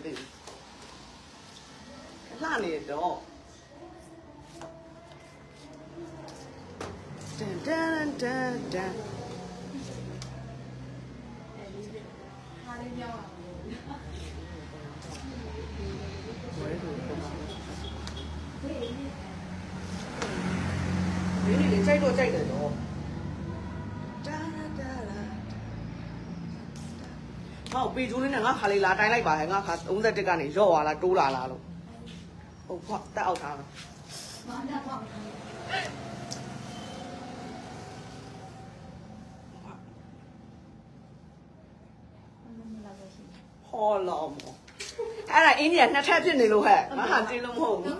သိလှနေတော့တန်တန်တန်တန်ဟာလေးပြောင်းလာဒီနေ့ကြိုက်တော့ကြိုက်တယ်တော့ဟောပေကျိုးလေးနဲ့ငါခါလေးလာတိုင်းလိုက်ပါဟဲ့ငါခါ31ကနေရော့သွားလားတိုးလာလားလို့ဟုတ်ဖွာတက်အောက်ထားမှာမတက်ပါဘူးဟောလောမအဲ့ဒါအင်းကြီးကနှစ်ထပ်ဖြစ်နေလို့ဟဲ့ငါဟာတင်းလို့မဟုတ်ဘူး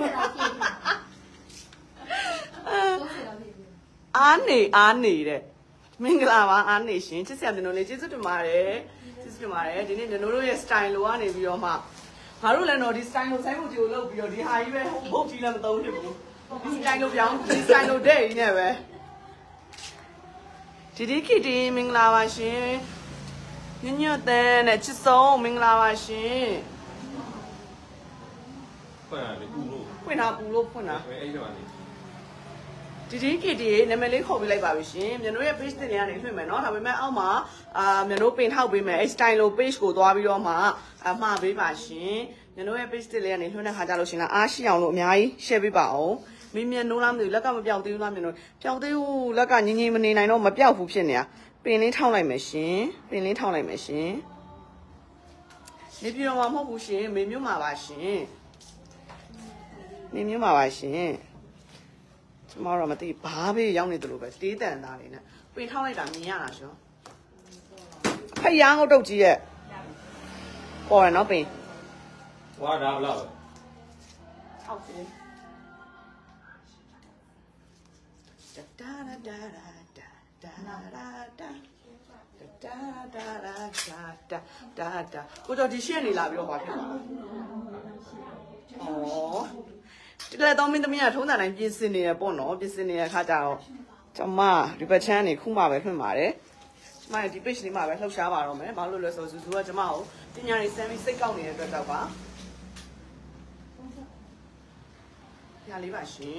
အားနေတဲ့မင်္ဂလာပါအားနေရှင်ချစ်စရာတင်တို့လေးကျေးဇူးတင်ပါတယ်ဒီနေ့ကျွန်တော်တို့ရဲ့ style လိုကနေပြီးတော့မှငါတို့လည်းတော့ဒီ style လိုဆိုင်ဖို့ကြိုလုပ်ပြီးတော့ဒီဟာကြီးပဲဘုတ်ကြီးလည်းမသုံးဖြစ်ဘူးဒီ style လိုပြောင်းဒီ style လိုတဲ့ကြီးနဲ့ပဲဒီခီတီမင်္ဂလာပါရှင်ညညတဲ့နဲ့ချစ်ဆုံးမင်္ဂလာပါရှင်ဖွင့်ရတယ်ပူလို့ဖွင့်တာအဲ့ဒါပါလေဒီခီတီနာမည်လေးခေါ်ပြလိုက်ပါပြီရှင်မြန်တို့ရဲ့ page တင်နေလွှင့်မယ်เนาะဒါပေမဲ့အောက်မှာမြန်တို့ပင်ထောက်ပေးမယ်အဲ့ style လို page ကိုသွားပြီးတော့မှမှားပေးပါရှင်မြန်တို့ရဲ့ page တင်လေးကနေလွှင့်တဲ့ခါကြလို့ရှင်လားအားရှိအောင်လို့အများကြီး share ပေးပါအောင်မင်းမြန်နိုးလားမသိဘူးလက်ကမပြောက်သေးဘူးလားမြန်တို့ပြောက်သေးဘူးလက်ကငင်းငင်းမနေနိုင်တော့မပြောက်ဘူးဖြစ်နေတာပင်လေးထောက်လိုက်မယ်ရှင်နေပြည်တော်မှာမဟုတ်ဘူးရှင်မေမြို့မှာပါရှင်မေမြို့မှာပါရှင်ကျမတို့မသိဘာပဲရောက်နေတယ်လို့ပဲတေးတန်သားလေးနဲ့ပင်ထောက်လိုက်တာမြင်ရတာရှင်ဖယားငုတ်တုတ်ကြီးရဲ့ပေါ်ရနော်ပင်ဝါဒါဘလောက်ဟုတ်ပြီဒါဒါကိုတော့ဒီရှက်နေလာပြီးတော့ပါဖြစ်သွားဒီကလေးတော့မင်းသမီးကထုံးစံတိုင်းပြင်ဆင်နေရပေါ့နော်ပြင်ဆင်နေတဲ့အခါကျတော့ကျွန်မဒီဘက်ချမ်းနေခုမှပဲဖွင့်ပါတယ်ကျွန်မဒီ page လေးမှာပဲလှုပ်ရှားပါတော့မယ်ဘာလို့လဲဆိုတော့သူကကျွန်မကိုပညာရေးစမ်းပြီးစိတ်ကောက်နေတဲ့အတွက်တော့ပါရလေးပါရှင်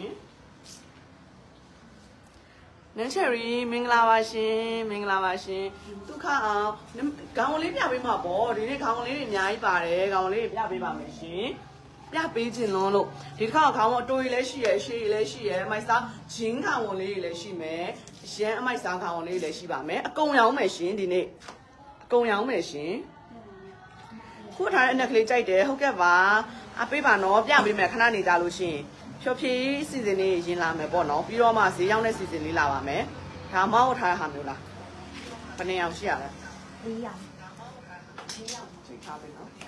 နန်းချယ်ရီမင်္ဂလာပါရှင်ဒုက္ခအောင်ခေါင်းလေးပြပေးမှာပေါ့ဒီနေ့ခေါင်းလေးတွေအများကြီးပါတယ်ခေါင်းလေးတွေပြပေးပါမယ်ရှင်ပြပေးခြင်းလုံးလို့ဒီတစ်ခါခေါင်းအတိုးကြီးလည်းရှိရယ်ရှေးကြီးလည်းရှိရယ်အမိုက်စားဂျင်းခေါင်းလေးတွေလည်းရှိမယ်ရန်အမိုက်စားခေါင်းလေးတွေလည်းရှိပါမယ်အကုန်ရောင်းမယ်ရှင်ဒီနေ့အကုန်ရောင်းမယ်ရှင်ခိုးထားတဲ့အနက်ကလေးကြိုက်တယ်ဟုတ်ကဲ့ပါအပေးပါနော်ပြပေးမယ်ခဏနေကြလို့ရှင်ဖြောဖြေးစီစဉ်လေးရင်လာမယ်ပေါ့နော်ပြီးတော့မှဈေးရောက်တဲ့စီစဉ်လေးလာပါမယ်ဒါမောက်ထားတဲ့ဟာမျိုးလားဘယ်နှစ်ယောက်ရှိရလဲ4ယောက်ချိန်ထားပြီနော်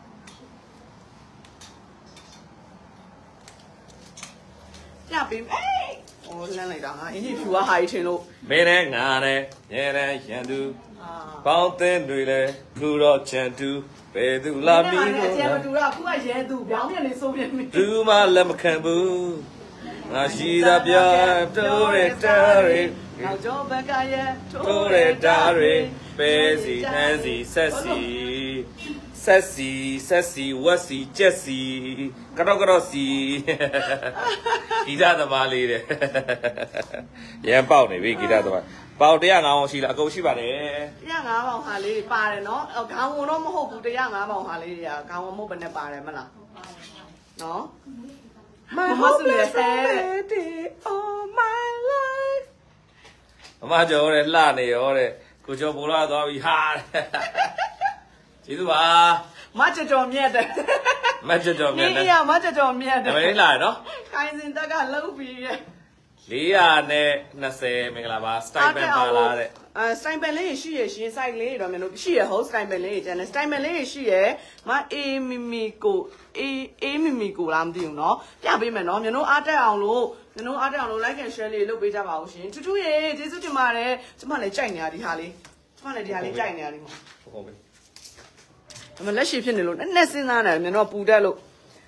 ပြပေးမယ်ဟိုလမ်းလိုက်တာဟာအင်းကြီးဖြူကဟာကြီးထင်လို့မင်းနဲ့ငါနဲ့ညနေရန်သူပေါင်းတဲ့တွေလဲခုတော့ချန်တူဘယ်သူလာမီးလို့ကျန်မတူတော့ခုကရဲသူပြောင်းပြန်နေဆိုပြန်ပြီသူမှလက်မခံဘူးငါရှိတာပြတိုးရတာရီနောက်ကျောဘက်ကရဲတိုးရတာရီပဲစီဟန်စီဆက်စီဝက်စီကြက်စီကတော့စီဂီတသမားလေးတဲ့ရန်ပေါက်နေပြီဂီတသမားပေါက်105အောင်ရှိလားအကုန်ရှိပါတယ် 105ပေါင်ဟာလေးပါတယ်နော်ခေါင်းဝင်တော့မဟုတ်ဘူး105ပေါင်ဟာလေးတွေကခေါင်းဝင်မဟုတ်ဘယ်နဲ့ပါတယ်မလားနော် My hopelessity all my life မမကျော်တဲ့လှနေရောတဲ့ကိုကျော်ပိုလာသွားပြီဟာကျေးဇူးပါမကြော်မြတ်တယ်မကြော်မြတ်တယ်အေးရမကြော်မြတ်တယ်မင်းလာနော်ခိုင်စင်တက်ကလှုပ်ပြီးရဲ့ 420မင်္ဂလာပါစတိုင်ပန်ပါလာတဲ့စတိုင်ပန်လေးရှိရရှင် site လေးတော့မြန်လို့ရှိရဟုတ်စတိုင်ပန်လေးကျန်တယ်စတိုင်ပန်လေးရှိရမအေးမီမီကိုလားမသိဘူးเนาะပြပေးမယ်เนาะမြန်တို့အားတက်အောင်လို့ like and share လေးလုပ်ပေးကြပါဦးရှင်ထူးထူးရေကျေးဇူးတင်ပါတယ်ကျမလည်းကြိုက်နေတာဒီဟာလေးကျမလည်းဒီဟာလေးကြိုက်နေတာဒီမှာဟုတ်ပြီဒါမှလက်ရှိဖြစ်နေလို့နဲ့စဉ်းစားနေတယ်မြန်တော့ပူတက်လို့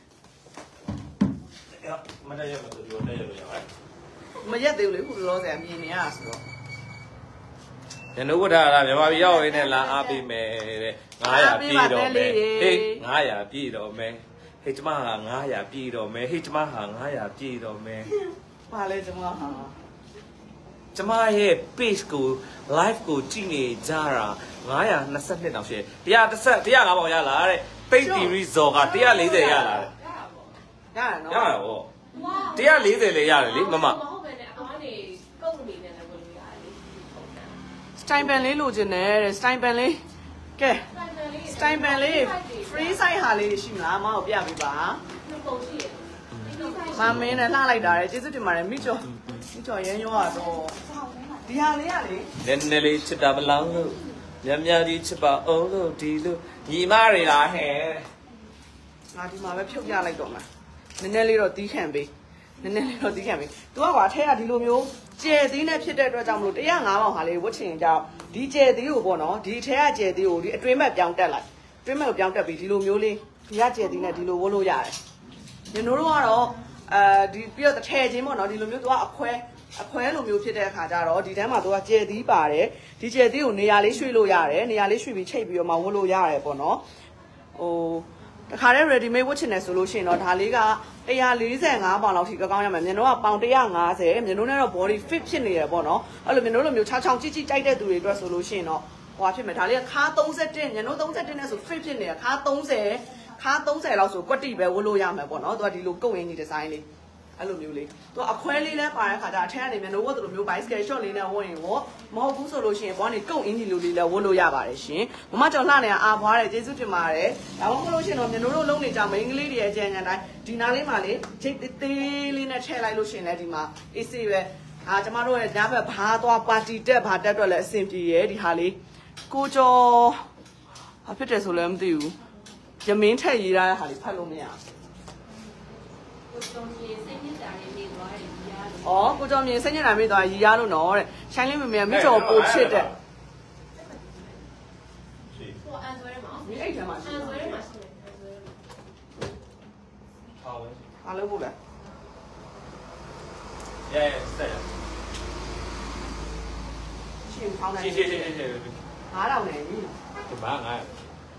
မတက်ရမတူတက်ရလို့ရပါတယ်မရက်သေးဘူးလေခုလောဆယ်မြင်နေရဆိုတော့ရနဝထာလာမြန်မာပြည်ရောက်ရင်းနဲ့လာအားပေးမယ်တဲ့900ပြည့်တော့မယ်ဟေး900ပြည့်တော့မယ်ဟေးကျမဟာ900ပြည့်တော့မယ်ဟေးကျမဟာ900ပြည့်တော့မယ်ဘာလဲကျမဟာကျမရဲ့ page ကို live ကိုကြည့်နေကြတာ922တောင်ရှိတယ်105ပေါင်ရလာတဲ့ page series ဇော်က140ရလာတယ်ရတယ်နော်ရတာဗော140လည်းရတယ်လေမမဟုတ်ပဲနဲ့အကောင်းနေကုတ်နေတယ်လည်းဝင်ရတယ်လေစတိုင်ပန်လေးလိုချင်တယ်တဲ့စတိုင်ပန်လေးကဲစတိုင်ပန်လေး free site ဟာလေးရှိမလားမအောင်ပြပေးပါနှစ်ပုံရှိရတယ်မမင်းနဲ့လှလိုက်တာလေကျေးဇူးတင်ပါတယ်မိကျော်ရမ်းရောတော့ဒီဟာလေးကလေနည်းနည်းလေးချစ်တာမလောင်းလို့များများကြီးချစ်ပါအောင်လို့ဒီလိုညီမတွေလားဟဲ့ငါဒီမှာပဲဖြုတ်ပြလိုက်တော့မှာနည်းနည်းလေးတော့တီးခံပေးနည်းနည်းလေးတော့တီးခံပေး तू ကကွာထဲကဒီလိုမျိုးကျဲသီးနဲ့ဖြစ်တဲ့အတွက်ကြောင့်မလို့105ပေါင်ဟာလေးဝတ်ချင်ကြောင်းဒီကျဲသီးကိုပေါ့နော်ဒီထဲကကျဲသီးကိုဒီအတွင်းမဲ့ပြောင်းတက်လိုက်အတွင်းမဲ့ကိုပြောင်းတက်ပြီးဒီလိုမျိုးလေးဒီကကျဲသီးနဲ့ဒီလိုဝတ်လို့ရတယ်ညနိုးတို့ကတော့ဒီပြီးတော့တစ်ထည်ချင်းပေါ့နော်ဒီလိုမျိုး तू ကအခွဲလိုမျိုးဖြစ်တဲ့အခါကျတော့ဒီတန်းမှာ तू ကကျဲသီးပါတယ်ဒီကျဲသီးကိုနေရာလေးရွှေ့လို့ရတယ်နေရာလေးရွှေ့ပြီးချိတ်ပြီးတော့မှဝတ်လို့ရတယ်ပေါ့နော်ဟိုတခါတည်း ready made ဝတ်ချင်တယ်ဆိုလို့ရှိရင်တော့ဒါလေးက145ပေါင်လောက်ထိကောင်းရမယ်မြန်တို့ကပေါင်150မြန်တို့နဲ့တော့ body fit ဖြစ်နေရပေါ့နော်အဲ့လိုမြန်တို့လိုမျိုးချောင်းကြည့်ကြိုက်တဲ့သူတွေအတွက်ဆိုလို့ရှိရင်တော့ဟိုဟာဖြစ်မယ်ဒါလေးကခါ31မြန်တို့31နဲ့ဆို fit ဖြစ်နေရခါ30လောက်ဆိုကွက်တိပဲဝတ်လို့ရမယ်ပေါ့နော်သူကဒီလိုကုတ်ရင်းကြီးဒီဇိုင်းလေးအဲ့လိုမျိုးလေးသူအခွဲလေးလဲပါတဲ့ခါကျအထက်ကနေမြန်တို့ဝတ်တယ်လို့မျိုး bicycle short လေးနဲ့ဝတ်ရင်ရောမဟုတ်ဘူးဆိုလို့ရှိရင်ဘောကနေကုတ်အင်းကြီးလိုလေးလဲဝတ်လို့ရပါတယ်ရှင်မမကျော်လှနေအာဖွားတယ်ကျေးဇူးတင်ပါတယ်ဒါမှမဟုတ်လို့ရှိရင်တော့မြန်တို့လုံးနေကြမိန်းကလေးတွေရဲ့အကြံဉာဏ်တိုင်းဒီနားလေးမှာလေချိတ်သေးလေးနဲ့ထည့်လိုက်လို့ရှိရင်လည်းဒီမှာအေးစေးပဲကျမတို့ရဲ့ညဘက်ဘာသွားပါတီတက်ဘာတက်တော့လည်းအဆင်ပြေရဲ့ဒီဟာလေးကိုကျော်ဘာဖြစ်တယ်ဆိုလည်းမသိဘူးရမင်းထက်ရေးရတဲ့ဟာလေးဖတ်လို့မရဘူးကိုစုံကြီးစိတ်ညစ်တာလေးနေသွားတယ်ကြီးရတယ်။အော်ကိုကျော်မြင်စိတ်ညစ်တာမေးသွားရီရလို့နော်တဲ့။ရှိုင်းလေးမမေမိကျော်ပိုချစ်တဲ့ကိုအန်ဆွဲမှာ။မိအိတ်ထဲမှာအရှိန်တယ်ဆွဲမှာရှိတယ်အန်ဆွဲဟောင်း။အားလုံးဖို့လဲရဲဆက်ရ။ရှင်ဖောင်းတယ်ရှင်း။ 9000 နဲ့ပြီဒီမှာ900 ။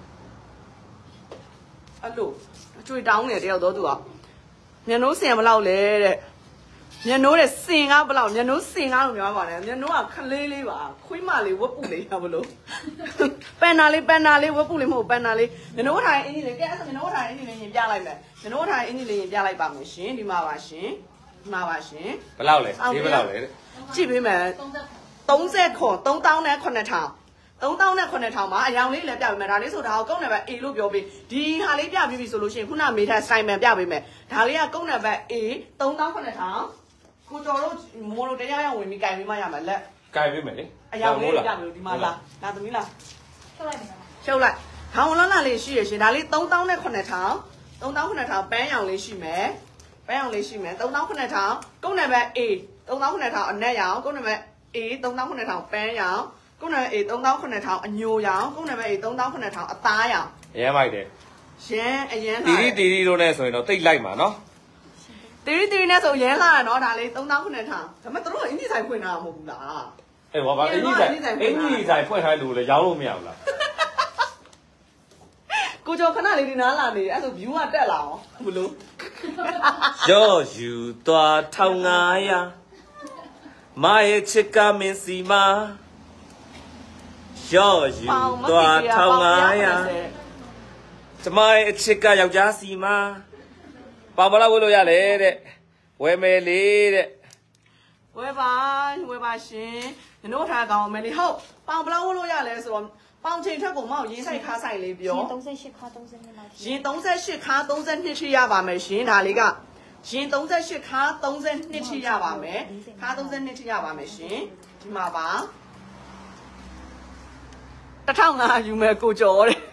အဲ့လိုအကျွေတောင်းနေတယောက်တော့သူကမြန်နိုးစင်ဘလောက်လဲတဲ့။မြန်နိုးတဲ့စင်ကဘလောက်မြန်နိုးစင်ကားလို့ပြောပါနဲ့။မြန်နိုးကခလေးလေးပါ။ခွေးမလေးဝက်ပုလေးရဘလို့။ပန်နာလေးဝက်ပုလေးမဟုတ်ပန်နာလေးမြန်နိုးထိုင်အင်းကြီးလေးကဲအဲ့ဆိုမြန်နိုးထိုင်အင်းကြီးလေးရင်ပြလိုက်မယ်။မြန်နိုးထိုင်အင်းကြီးလေးရင်ပြလိုက်ပါမယ်ရှင်ဒီမှာပါရှင်။ဒီမှာပါရှင်။ဘယ်လောက်လဲဒီဘယ်လောက်လဲတဲ့ကြည့်ပေးမယ် 30ခွန်3000 9000မှာအယောင်လေးလည်းပြပေးမယ်ဒါလေးဆိုဒါကိုကုန်းနံပါတ် A လို့ပြောပေးဒီဟာလေးပြပြီးပြီဆိုလို့ရှိရင်ခုနမေထက်စတိုင်မန်ပြပေးမယ်ဒါလေးကကုန်းနံပါတ် A 3000ကိုကျော်တို့မိုးတို့တရားရောက်ဝင်ပြီးကြိုင်ပေးမှရမယ်လက်ကြိုင်ပေးမယ်လေအယောင်လေးပြပေးလို့ဒီမှာလာသမီးလားထုတ်လိုက်မယ်ရှုပ်လိုက်ခေါင်းလုံးလာလေးရှိရရှင်ဒါလေး3000 ပန်းရောင်လေးရှိမယ်ပန်းရောင်လေးရှိမယ်3000ကုန်းနံပါတ် A 3000အနက်ရောင်ကုန်းနံပါတ် A 3000ပန်းရောင်ကုန်းနံပါတ် A 3000အညိုရောင်ကုန်းနံပါတ် A 3000အသားရောင်ရဲမိုက်တယ်ရန်အရန်တီတီတို့နဲ့ဆိုရင်တော့တိတ်လိုက်မှာနော်တီရီနဲ့ဆိုရန်လာရနော်ဒါလေး3000ဒါပေမဲ့တို့ကအင်ဂျီဆိုင်ဖွင့်တာမဟုတ်ဘူးလားအေးဘာအင်ကြီးဆိုင်ဖွင့်ထားလို့လေရောင်းလို့မရဘူးလားကိုကျော်ခဏလေးဒီနားလာနေအဲ့ဆို view ကတက်လာအောင်ဘလို့ရောယူသွား1500မရဲ့ချစ်ကမင်းစီမာရောယူသွား1500ကျမရဲ့အချစ်ကယောက်ျားစီမာပေါင်ဘလောက်ဝယ်လို့ရလဲတဲ့ဝယ်မယ်လေတဲ့ဝယ်ပါရှင်ညနို့ထားကောင်းမယ်လေဟုတ်ပေါင်ဘလောက်ဝလို့ရလဲဆိုတော့ပေါင်ချိန်ထက်ကိုမောက်ရေးဆိုင်ခါဆိုင်လေးပြောရင်38ခါ32လောက်ထိရင်38ခါ32ထိရပါမယ်ရှင်ဒါလေးကရင်38ခါ32ထိရပါမယ်ခါ32ထိရပါမယ်ရှင်ဒီမှာပါ1500ယူမယ်ကိုကျော်တဲ့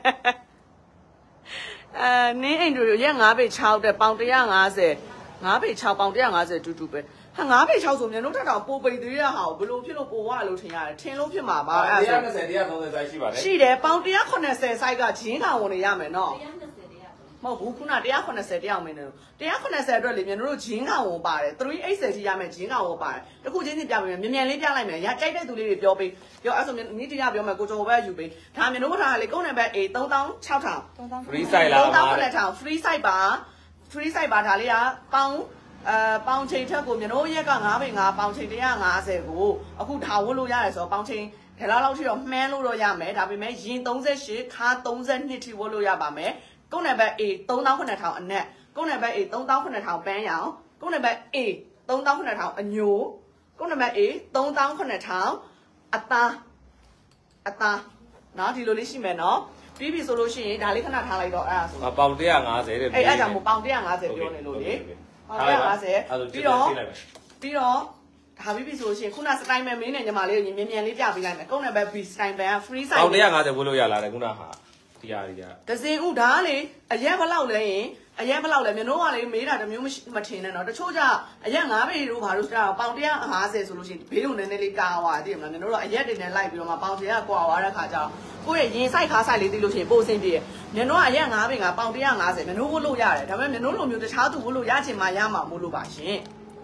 နင်းအိမ်တို့ရက်9ပေ6တဲ့ပေါင်150 9ပေ6ပေါင်150တူတူပဲဟာ9ပေ6ဆိုမြန်တို့ထက်တော့ပိုပိတ်သေးရဟာကိုဘလို့ဖြစ်လို့ပိုဝါလို့ထင်ရတယ်ထင်လို့ဖြစ်မှာပါအဲ့ဒါ120 130 size ရှိပါတယ်ရှိတယ်ပေါင်180 size ကဂျင်းကောင်ဝင်နေရမယ်နော် 120 ဟုတ်ဘူးခုန180တယောက်မင်းတို့180အတွက်လေမြန်တို့ဂျင်းကောင်ကိုပါတယ်380ထိရမယ်ဂျင်းကောင်ကိုပါတယ်တခုချင်းစီပြပေးမယ်မြန်လေးပြလိုက်မယ်ရကြိုက်တဲ့သူလေးတွေပြောပေးပြောအဲ့ဆိုမိတီးရပြောမယ်ကိုကျော်ပဲယူပေးဒါမြန်တို့ထားလေကုန်းနံပါတ် A 3600 free site လား 3000 free site ပါ free site ပါဒါလေးကပေါင်ချိန်ထက်ကိုမြန်တို့ရက်က9ပေ9ပေါင်ချိန်150ကိုအခုဒါဝတ်လို့ရတယ်ဆိုတော့ပေါင်ချိန်ဒါလောက်ထိတော့မှန်းလို့တော့ရမယ်ဒါပေမဲ့ရင်38ခါ32ထိဝတ်လို့ရပါမယ်ကုန်းနံပါတ် A 39000အနက်ကုန်းနံပါတ် A 39000ပန်းရောင်ကုန်းနံပါတ် A 39000အညိုကုန်းနံပါတ် A 39000အသားနော်ဒီလိုလေးရှိမယ်နော်ပြီးပြီဆိုလို့ရှိရင်ဒါလေးခဏထားလိုက်တော့အဲ့ဒါဆိုပေါင်150တဲ့အဲ့ကြောင့်မို့ပေါင်150ပြောနေလို့လေပေါင်150ပြီးတော့ဒါပြီးပြီဆိုလို့ရှိရင်ခုနစတိုင်မယ်မင်းနဲ့ညီမလေးကိုမြန်လေးပြပေးလိုက်မယ်ကုန်းနံပါတ် B စတိုင်ပန်က free site ပေါင်150ဝယ်လို့ရလာတယ်ခုနဟာဒီဟာကြီးကဒဇင်ဥဒါလေအရက်ဘလောက်လဲရင်အရက်ဘလောက်လဲမြန်တို့ကလေမေးတာတမျိုးမထင်နဲ့တော့တချို့ကြအရက်9ပေတို့ဘာလို့ဆိုတာပေါင်150ဆိုလို့ရှိရင်ဘေးုံနည်းနည်းလေးကာဝါတည်မလားမြန်တို့တော့အရက်တွေနဲ့လိုက်ပြီးတော့မှပေါင်100ကွာသွားတဲ့ခါကျတော့ကိုယ့်ရဲ့ရင်ဆိုင်ခါဆိုင်လေးသိလို့ရှိရင်ပို့စင်ပြည့်မြန်တို့ကအရက်9ပေကပေါင်150မြန်တို့ဝတ်လို့ရတယ်ဒါပေမဲ့မြန်တို့လိုမျိုးတခြားသူဝတ်လို့ရချင်မှရမှာမို့လို့ပါရှင်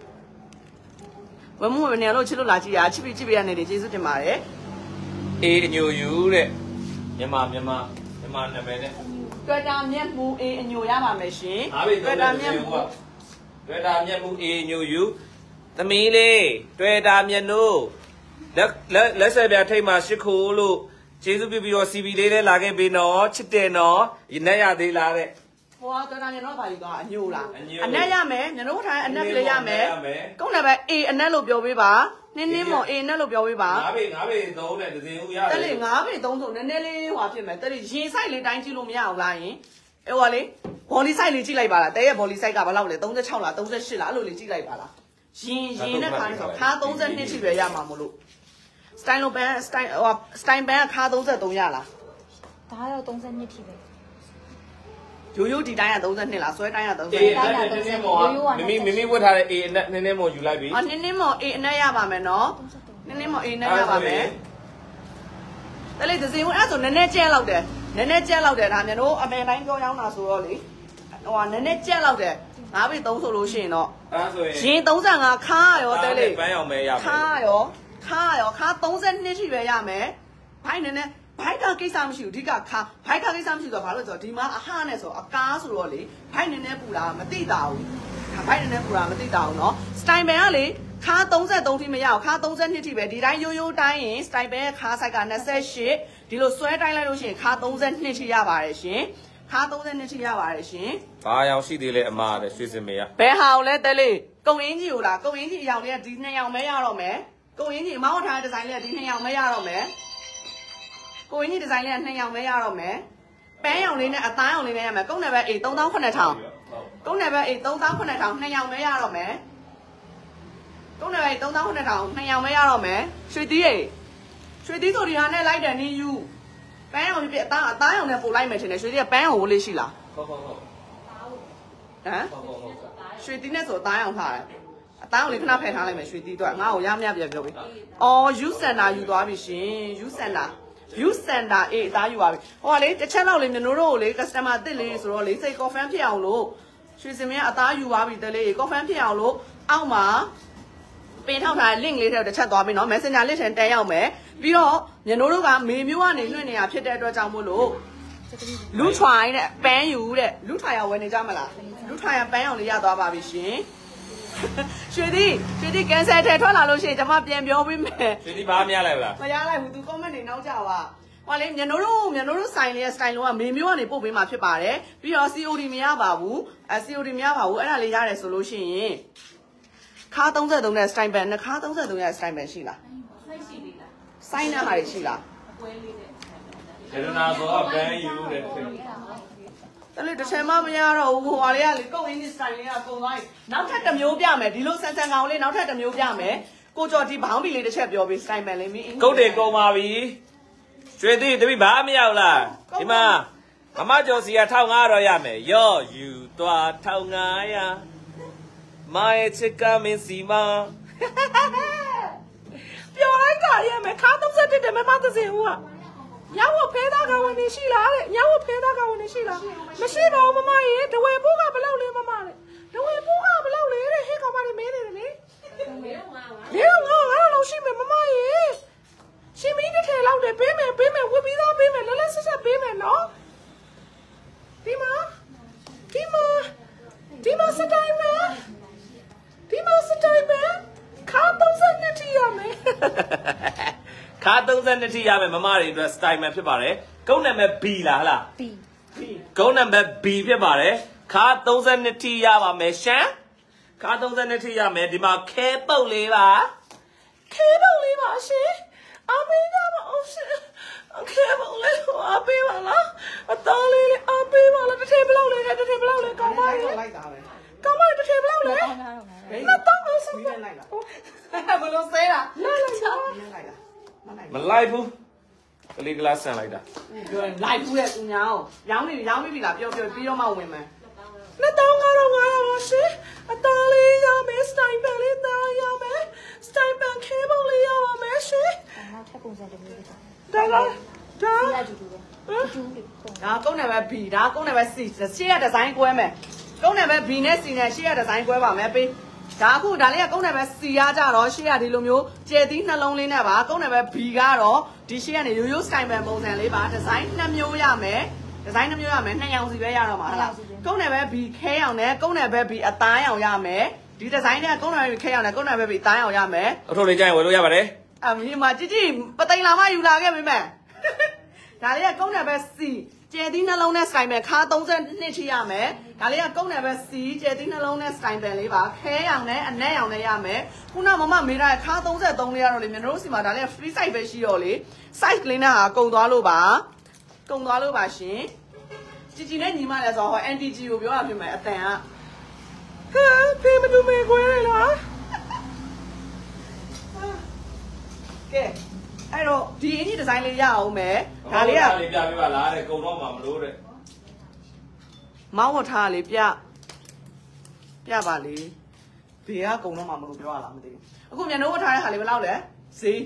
ဝမှုနေလို့ချစ်လို့လာကြည့်ရချစ်ပြီးရနေတယ်ကျေးဇူးတင်ပါတယ်အေးအညိုယူတဲ့မြန်မာနာမည်နဲ့တွေ့တာမျက်မှုအေးအညိုရပါမယ်ရှင်တွေ့တာမျက်မှုအေးအညိုယူသမီးလေးတွေ့တာမျက်နှိုးလက်ဆက်ပြထိတ်မှာရှစ်ခိုးလို့ကျေးဇူးပြုပြီးတော့ CV လေးလည်းလာခဲ့ပြီနော်ချစ်တယ်နော်ရနဲ့ရသေးလားတဲ့ဟိုကတွေ့တာမျက်နှိုးပါလိတော့အညိုလားအနက်ရမယ်မျက်နှိုးထိုင်အနက်ကလေးရမယ်ကုန်းနံပါတ် A အနက်လို့ပြောပေးပါနင်းမော် A နဲ့လို့ပြောပေးပါ 9ပေ3နဲ့ဒဇင်ဦးရတယ်တက်လေ9ပေ3ဆိုနည်းနည်းလေးဟွာဖြစ်မယ်တက်လေရင်ဆိုင်လေးတိုင်းကြည့်လို့မရအောင်လားယင်ဟိုကလေဘောလီဆိုင်လေးကြည့်လိုက်ပါလားတဲရဲ့ဘောလီဆိုင်ကဘယ်လောက်လဲ36လား38လားအဲ့လိုလေးကြည့်လိုက်ပါလားရင်နဲ့ခါနဲ့ဆိုခါ32ထိပဲရမှာမို့လို့စတိုင်လိုပန်စတိုင်ပန်ကခါ33ရလားဒါတော့32ထိပဲရိုးဒီတိုင်းက32လားဆွဲတိုင်းက32 အေးအဲ့နင်းမော်မိမိဝတ်ထားတဲ့ A အနက်နင်းမော်ယူလိုက်ပြီနင်းမော် A အနက်ရပါမယ်နော်နင်းမော် A အနက်ရပါမယ်တယ်လေဒဇင်ဝင်အဲ့ဆိုနည်းနည်းကျဲလောက်တယ်ဒါမြန်တို့အမေတိုင်းပြောရောက်တာဆိုတော့လေဟိုကနည်းနည်းကျက်လောက်တယ်9ပေ3ဆိုလို့ရှိရင်တော့အဲ့ဆိုရင်35ခါရောတဲလေပန်းအောင်မဲရမယ်ခါ32ထိပဲရမယ်ဘိုက်နည်းနည်းဘိုက်ကကိစ္စမရှိဘူးအဓိကခါဘိုက်ကကိစ္စမရှိတော့ဘာလို့ဆိုတော့ဒီမှာအဟနဲ့ဆိုအကားဆိုတော့လေဘိုက်နည်းနည်းပူတာမသိတာဘူးဘိုက်နည်းနည်းပူတာမသိတာဘူးเนาะစတိုင်ပန်ကလေခါ33ထိမရအောင်ခါ32ထိပဲဒီတိုင်းရိုးတိုင်းရင်စတိုင်ပန်ခါဆိုင်က28ဒီလိုဆွဲတိုင်းလိုက်လို့ရှိရင်ခါ32ထိရပါတယ်ရှင်ခါ32ထိရပါတယ်ရှင်ဘာရောက်ရှိသေးလဲအမတဲ့ရွှေစင်မေကဘယ်ဟာကိုလဲတဲလေးကုံရင်းကြီးကိုလားကုံရင်းကြီးအရောင်လေးကဒီ2ရောင်ပဲရတော့မယ်ကုံရင်းကြီးမောင်းထားတဲ့ဒီဇိုင်းလေးကဒီ2ရောင်ပဲရတော့မယ်ကိုရင်းကြီးဒီဇိုင်းလေးက2ရောင်ပဲရတော့မယ်ပန်းရောင်လေးနဲ့အသားရောင်လေးနဲ့ရမယ်ကုန်းနယ်ဘက် A 38000ကုန်းနယ်ဘက် A 38000 2ရောင်ပဲရတော့မယ်ကုန်းနယ်ဘက် 38000 2ရောင်ပဲရတော့မယ်ရွှေသီးဆိုဒီဟာနဲ့လိုက်တယ်နင်းယူပန်းရောင်ပြအသားရောင်နဲ့ပို့လိုက်မယ်ထင်တယ်ရွှေသီးကပန်းရောင်ဝလေးရှိလားဟုတ်ဟမ်ရွှေသီးနဲ့ဆိုအသားရောင်ထားတယ်အသားရောင်လေးခဏဖယ်ထားလိုက်မယ်ရွှေသီးတော့ငါ့ကိုရမရပြန်ပြောပြီအော် U Center ယူသွားပြီရှင် U Center အေးအသားယူပါပြီဟိုကလေတစ်ချက်လောက်လေးမျိုးတို့ကိုလေ customer အစ်စ်လေးဆိုတော့လေစိတ် confirm ဖြစ်အောင်လို့ရွှေစင်မင်းကအသားယူပါပြီတလေး confirm ဖြစ်အောင်လို့အောက်မှာပင်ထောက်ထားတဲ့ link လေးတွေတစ်ချက်သွားပြီနော် Messenger link ထဲတန်းရောက်မယ်ပြီးတော့မြန်တို့ကမေမျိုးကနေလွှင့်နေတာဖြစ်တဲ့အတွက်ကြောင့်မို့လို့လူထွိုင်းတဲ့ပန်းယူတဲ့လူထွိုင်းရဝယ်နေကြမလားလူထွိုင်းရပန်းရောင်လေးရသွားပါပြီရှင်ရွှေသီး cancel ထဲထွက်လာလို့ရှိရင်ကျွန်မပြန်ပြောပေးမယ်ရွှေသီးဘာမရလိုက်ဘူးလားမရလိုက်ဘူးသူ comment တွေနောက်ကြပါဟောလေမြန်တို့ဆိုင်လေး style လုံးကမေမျိုးကနေပို့ပေးမှာဖြစ်ပါတယ်ပြီးတော့ COD မရပါဘူးCOD မရပါဘူးအဲ့ဒါလေးရတယ်ဆိုလို့ရှိရင်ခါ33နဲ့ style band နဲ့ခါ33ရဲ့ style band ရှိလားဆိုင်ရှိသေးလားဆိုင်နဲ့ဟာတွေရှိလားအပွဲလေးတဲ့ဒေရနာဆိုတော့ဘန်းယူတဲ့တယ်လေတစ်ချိန်မှမရတော့ဘူးဟိုဟာလေးကလေကုတ်အင်းဒီ style လေးကကုန်သွားပြီနောက်ထပ်တစ်မျိုးပြမယ်ဒီလိုဆန်ကောင်လေးနောက်ထပ်တစ်မျိုးပြမယ်ကိုကျော်ဒီဘောင်းဘီလေးတစ်ချက်ပြောပြီး style band လေးမင်းကုတ်တွေကုန်ပါပြီရွှေသီးတပိဘာမရောက်လားဒီမှာမမကျော်စီက1500ရမယ်ရော့ယူသွား1500မိုင်ချစ်ကမင်းစီမပြောလိုက်တာရမယ်ခါ31တယ်မမသစင်ဦးကညဝဖဲသားကဝင်နေရှိလားတဲ့ညဝဖဲသားကဝင်နေရှိလားမရှိပါဘူးမမရေတဝဲပိုးကဘလောက်လဲမမလေတဝဲပိုးကဘလောက်လဲတဲ့ဟဲ့ကောင်မလေးမင်းနေတယ်လေငါလောက်ရှိမယ်မမရေရှင်မင်းတစ်ထည်လောက်တယ်ပေးမယ်ဝတ်ပြီးသားပေးမယ်လဲဆက်ပေးမယ်နော်ဒီမှာစတိုင်းမယ်ခါ32ထိရမယ်ခါ32ထိရမယ်မမတွေအတွက် style မှဖြစ်ပါတယ်ကုန်းနာမည် B လားဟလား B ကုန်းနာမည် B ဖြစ်ပါတယ်ခါ32ထိရပါမယ်ရှမ်းခါ32ထိရမယ်ဒီမှာခဲပုတ်လေးပါရှင်အားပေးကြပါဦးရှင်ခဲပုတ်လေးအားပေးပါလားအသားလေးအားပေးပါလားတစ်ထည်ဘလောက်လဲကောင်းပါရဲ့လိုက်တာပဲကောင်းပါတစ်ထည်ဘလောက်လဲတော့ဆုံးပြလိုက်တာဘလို့ဆဲတာလိုက်တာမလိုက်ဘူးကလေးကလာဆန်လိုက်တာပြောရင်လိုက်ဘူးတဲ့သူညာအောင်ရောင်းပြီလားပြောပြီးတော့မှဝင်မယ် 2500ရှင်အသားလေးရမယ်စတိုင်ပန်လေးသားရမယ်စတိုင်ပန်ကေဘယ်လေးရပါမယ်ရှင်နောက်ထပ်ပုံစံတစ်မျိုးလေးဒါရကြည့်လို့ဒါကုန်းနယ်ပဲ B ဒါကုန်းနယ်ပဲ C ရှေ့ရဒီဇိုင်းကွဲမယ်ကုန်းနယ်ပဲ B နဲ့ C နဲ့ရှေ့ရဒီဇိုင်းကွဲပါမယ်ပေးဒါအခုဒါလေးကကုန်းနယ်ပဲ C ရကြတော့ရှေ့ရဒီလိုမျိုးကျဲသီးနှလုံးလေးနဲ့ပါကုန်းနယ်ပဲ B ကတော့ဒီရှေ့ကနေရိုးရိုးစတိုင်ပန်ပုံစံလေးပါဒီဇိုင်း2မျိုးရမယ်2ရောင်စီပဲရတော့မှာဟုတ်လားကုန်းနယ်ပဲ B ခဲရောင်နဲ့ကုန်းနယ်ပဲ B အသားရောင်ရမယ်ဒီဒီဇိုင်းနဲ့ကုန်းနယ်ပဲ B ခဲရောင်နဲ့ကုန်းနယ်ပဲ B အသားရောင်ရမယ်အထုပ်လေးကြိုင်ဝယ်လို့ရပါတယ်အမီးမကြည့်ပသိမ်လာမယူလာခဲ့မိမယ်ဒါလေးကကုန်းနယ်ပဲ C ကျဲသီးနှလုံးနဲ့စတိုင်ပန်ခါ32ထိရမယ်ဒါလေးကကုန်းနယ်ပဲ C ကျဲသီးနှလုံးနဲ့စတိုင်ပန်လေးပါခဲရောင်နဲ့အနက်ရောင်နဲ့ရမယ်ခုနမမမေးတာခါ33လေးရတော့လေမြန်တို့စီမှာဒါလေးက free size ပဲရှိတော့လေ size လေးနဲ့ဟာကုန်သွားလို့ပါရှင်ជីနဲ့ညီမလည်းဆိုတော့ NTG ကိုပြောတာဖြစ်မယ်အတန်ကဖေးမတူမေခွဲလားကဲအဲ့တော့ဒီအင်းကြီးဒီဇိုင်းလေးရအောင်မယ်ဒါလေးကပြပေးပါလားတဲ့ကုံတော့မှမလို့တဲ့မောင်းဝထားလေးပြပါလေဘေးကကုံတော့မှမလို့ပြောရလားမသိဘူးအခုမြန်တို့ဝထားတဲ့ဟာလေးဘယ်လောက်လဲဈေး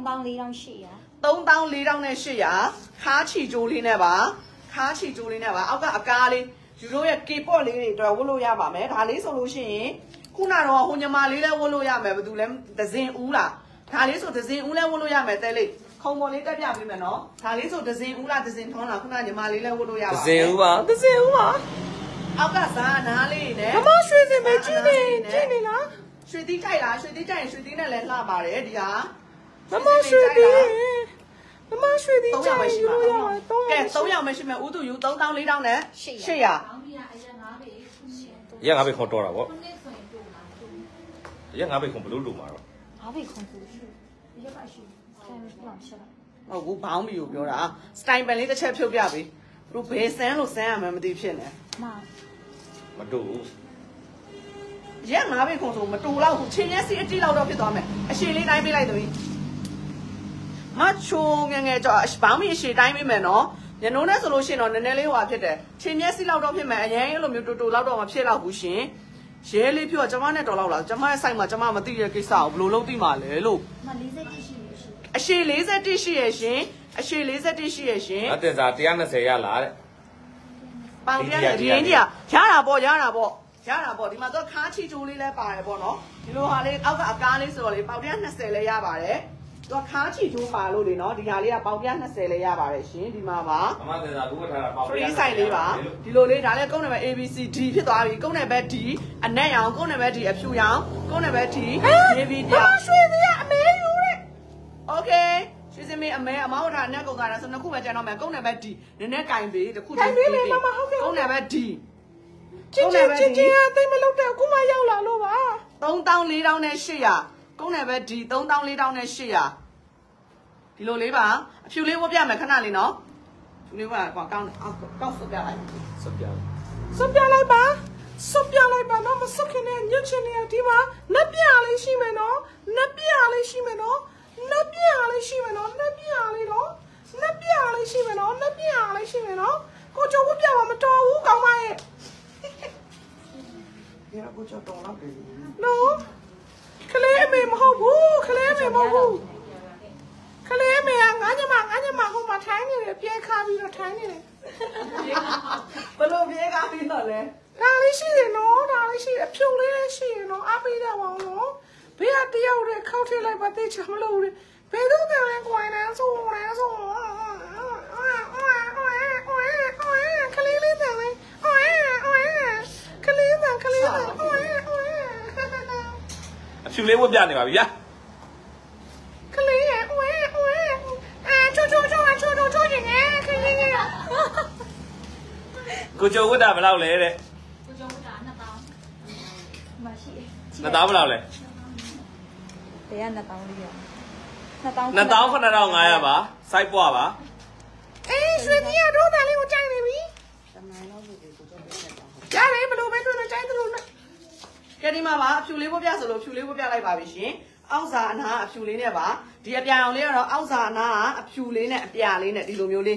3400 နဲ့800ခါချီကျိုးလေးနဲ့ပါအောက်ကအကားလေးယူတို့ရဲ့ K-pop လေးတွေအတွက်ဝတ်လို့ရပါမယ်ဒါလေးဆိုလို့ရှိရင်ခုနတော့ဟိုညီမလေးလည်းဝတ်လို့ရမယ်ဘယ်သူလဲဒဇင်ဦးလားဒါလေးဆိုဒဇင်ဦးလည်းဝတ်လို့ရမယ်တဲလေးခုံပေါ်လေးတက်ပြပေးမယ်နော်ဒါလေးဆိုဒဇင်ဦးလားဒဇင်ထွန်းလားခုနညီမလေးလည်းဝတ်လို့ရပါမယ်ဒဇင်ဦးပါအောက်ကစားနားလေးနဲ့မမရွှေစင်ပဲကြည့်နေလားရွှေသီးကြိုက်လားရွှေသီးကြိုက်ရင်ရွှေသီးနဲ့လည်းလှပါတယ်ဒီဟာမမရွှေသီးကြိုက်ယူလို့ရပါကဲ3ယောက်မရှိမယ်ဥသူယူ3400နဲ့800 ရငါပဲခေါ်တော့တာဗောရငါပဲခေါ်ဘလို့လို့မှာတော့ငါပဲခေါ်ဘူးရပါရှိဆန်လောက်ချက်ဟုတ်ဘူးဘောင်းမီကိုပြောတာစတိုင်ပန်လေးတစ်ချက်ဖြုတ်ပြပေးသူဘယ်ဆန်းလို့ဆန်းရမှန်းမသိဖြစ်နေမတူရငါပဲခေါ်ဆိုမတူတော့ဘူးချင်းရက်စီအတိလောက်တော့ဖြစ်သွားမယ်အရှည်လေးတိုင်းပေးလိုက်သမီးမချိုးငယ်ကြောဘောင်းမီအရှည်တိုင်းပေးမယ်နော်ညနိုးနဲ့ဆိုလို့ရှိရင်တော့နည်းနည်းလေးဟွာဖြစ်တယ်ချင်းမျက်စိလောက်တော့ဖြစ်မယ်အရင်လိုမျိုးတူလောက်တော့မဖြစ်တော့ဘူးရှင်ရဲလေးပြောကျမနဲ့တော်လောက်လားကျမရဲ့ site မှာကျမမသိတဲ့ကိစ္စကိုဘယ်လိုလုပ်သိမှာလဲလို့မ41ရှိရရှင်အရှည်41ရှိရရှင်အတင်စား120ရလားတဲ့ပေါင်ပြရဒီရင်းကြီးရတာပေါ့ဒီမှာတော့ခါချီချိုးလေးလည်းပါတယ်ပေါ့နော်ဒီလိုဟာလေးအောက်ကအကားလေးဆိုတော့လေပေါင်120လည်းရပါတယ်တော့ခါချီချိုးပါလို့လေနော်ဒီဟာလေးကပေါင်120လည်းရပါတယ်ရှင်ဒီမှာပါအမတင်စားဘူးထားတာပေါင် free size လေးပါဒီလိုလေးဒါလည်းကုန်းနယ်ပဲ ABCD ဖြစ်သွားပြီကုန်းနယ်ပဲ D အနက်ရောင်ကုန်းနယ်ပဲ D အဖြူရောင်ကုန်းနယ်ပဲ D navy ပြရွှေသေးအမဲယူတဲ့ Okay ရွှေစင်မေအမဲအမောက်ထားအနက်ကုန်သွားတာဆိုနှစ်ခုပဲကျန်တော့မယ်ကုန်းနယ်ပဲ D နည်းနည်းကင်ပေးတစ်ခုတည်းကုန်းနယ်ပဲ D ချင်းအသိမလို့တဲ့အခုမှရောက်လာလို့ပါ 3400နဲ့800ကုန်းနယ်ပဲ D 3400နဲ့800ဒီလိုလေးပါအဖြူလေးဝတ်ပြမယ်ခဏလေးနော်ဖြူလေးဝတ်ကောင်းဆုပ်ပြလိုက်ဆုပ်ပြလိုက်ပါနော်မဆုပ်ခင်နဲ့ညှစ်ချင်နေဒီမှာနက်ပြလေးရှိမယ်နော်ကိုကျော်ဝတ်ပြပါမတော်ဘူးကောင်းပါရဲ့ရကိုကျော်တော်လောက်ပြီနော်ကလေးအမေမဟုတ်ဘူးကလေးအမေကငါညမဟိုမှာထိုင်းနေတယ်ပြေးခါပြီးတော့ထိုင်းနေတယ်ဘလို့ပြေးကားပြီးတော့လဲဒါလေးရှိတယ်နော်ဒါလေးရှိတယ်ဖြုတ်လေးရှိတယ်နော်အားပေးကြပါဦးနော်ဘေးကတယောက်တည်းခောက်ထည့်လိုက်ပါသိချမလို့ဘယ်တော့ပြန်လဲကွာနေဆိုခလေးလေးတန်လေးခလေးတန်အဖြူလေးဝတ်ပြနေပါပြီဗျာခလေးရဲ့ချိုရင်ငယ်ခလေးရဲ့ကိုကျော်ဝတ်တာဘယ်လောက်လဲတဲ့ကိုကျော်ဝတ်တာ2000 မရှိ 2000ဘယ်လောက်လဲတရား2000လေးရ 29,500ပါစိုက်ပွားပါအေးရွှေကြီးရတော့ဒါလေးကိုကြိုက်နေပြီတမိုင်းလောက်ကိုကိုကြောက်ပေးနေတာရတယ်ဘယ်လိုပဲတွေ့လို့ကြိုက်တယ်လို့နဲ့ကဲဒီမှာပါအဖြူလေးဝတ်ပြဆိုလို့ဖြူလေးဝတ်ပြလိုက်ပါပြီရှင်အောက်စာအနာအဖြူလေးနဲ့ပါဒီအပြာအောင်လေးကတော့အောက်စာအနာကအဖြူလေးနဲ့အပြာလေးနဲ့ဒီလိုမျိုးလေး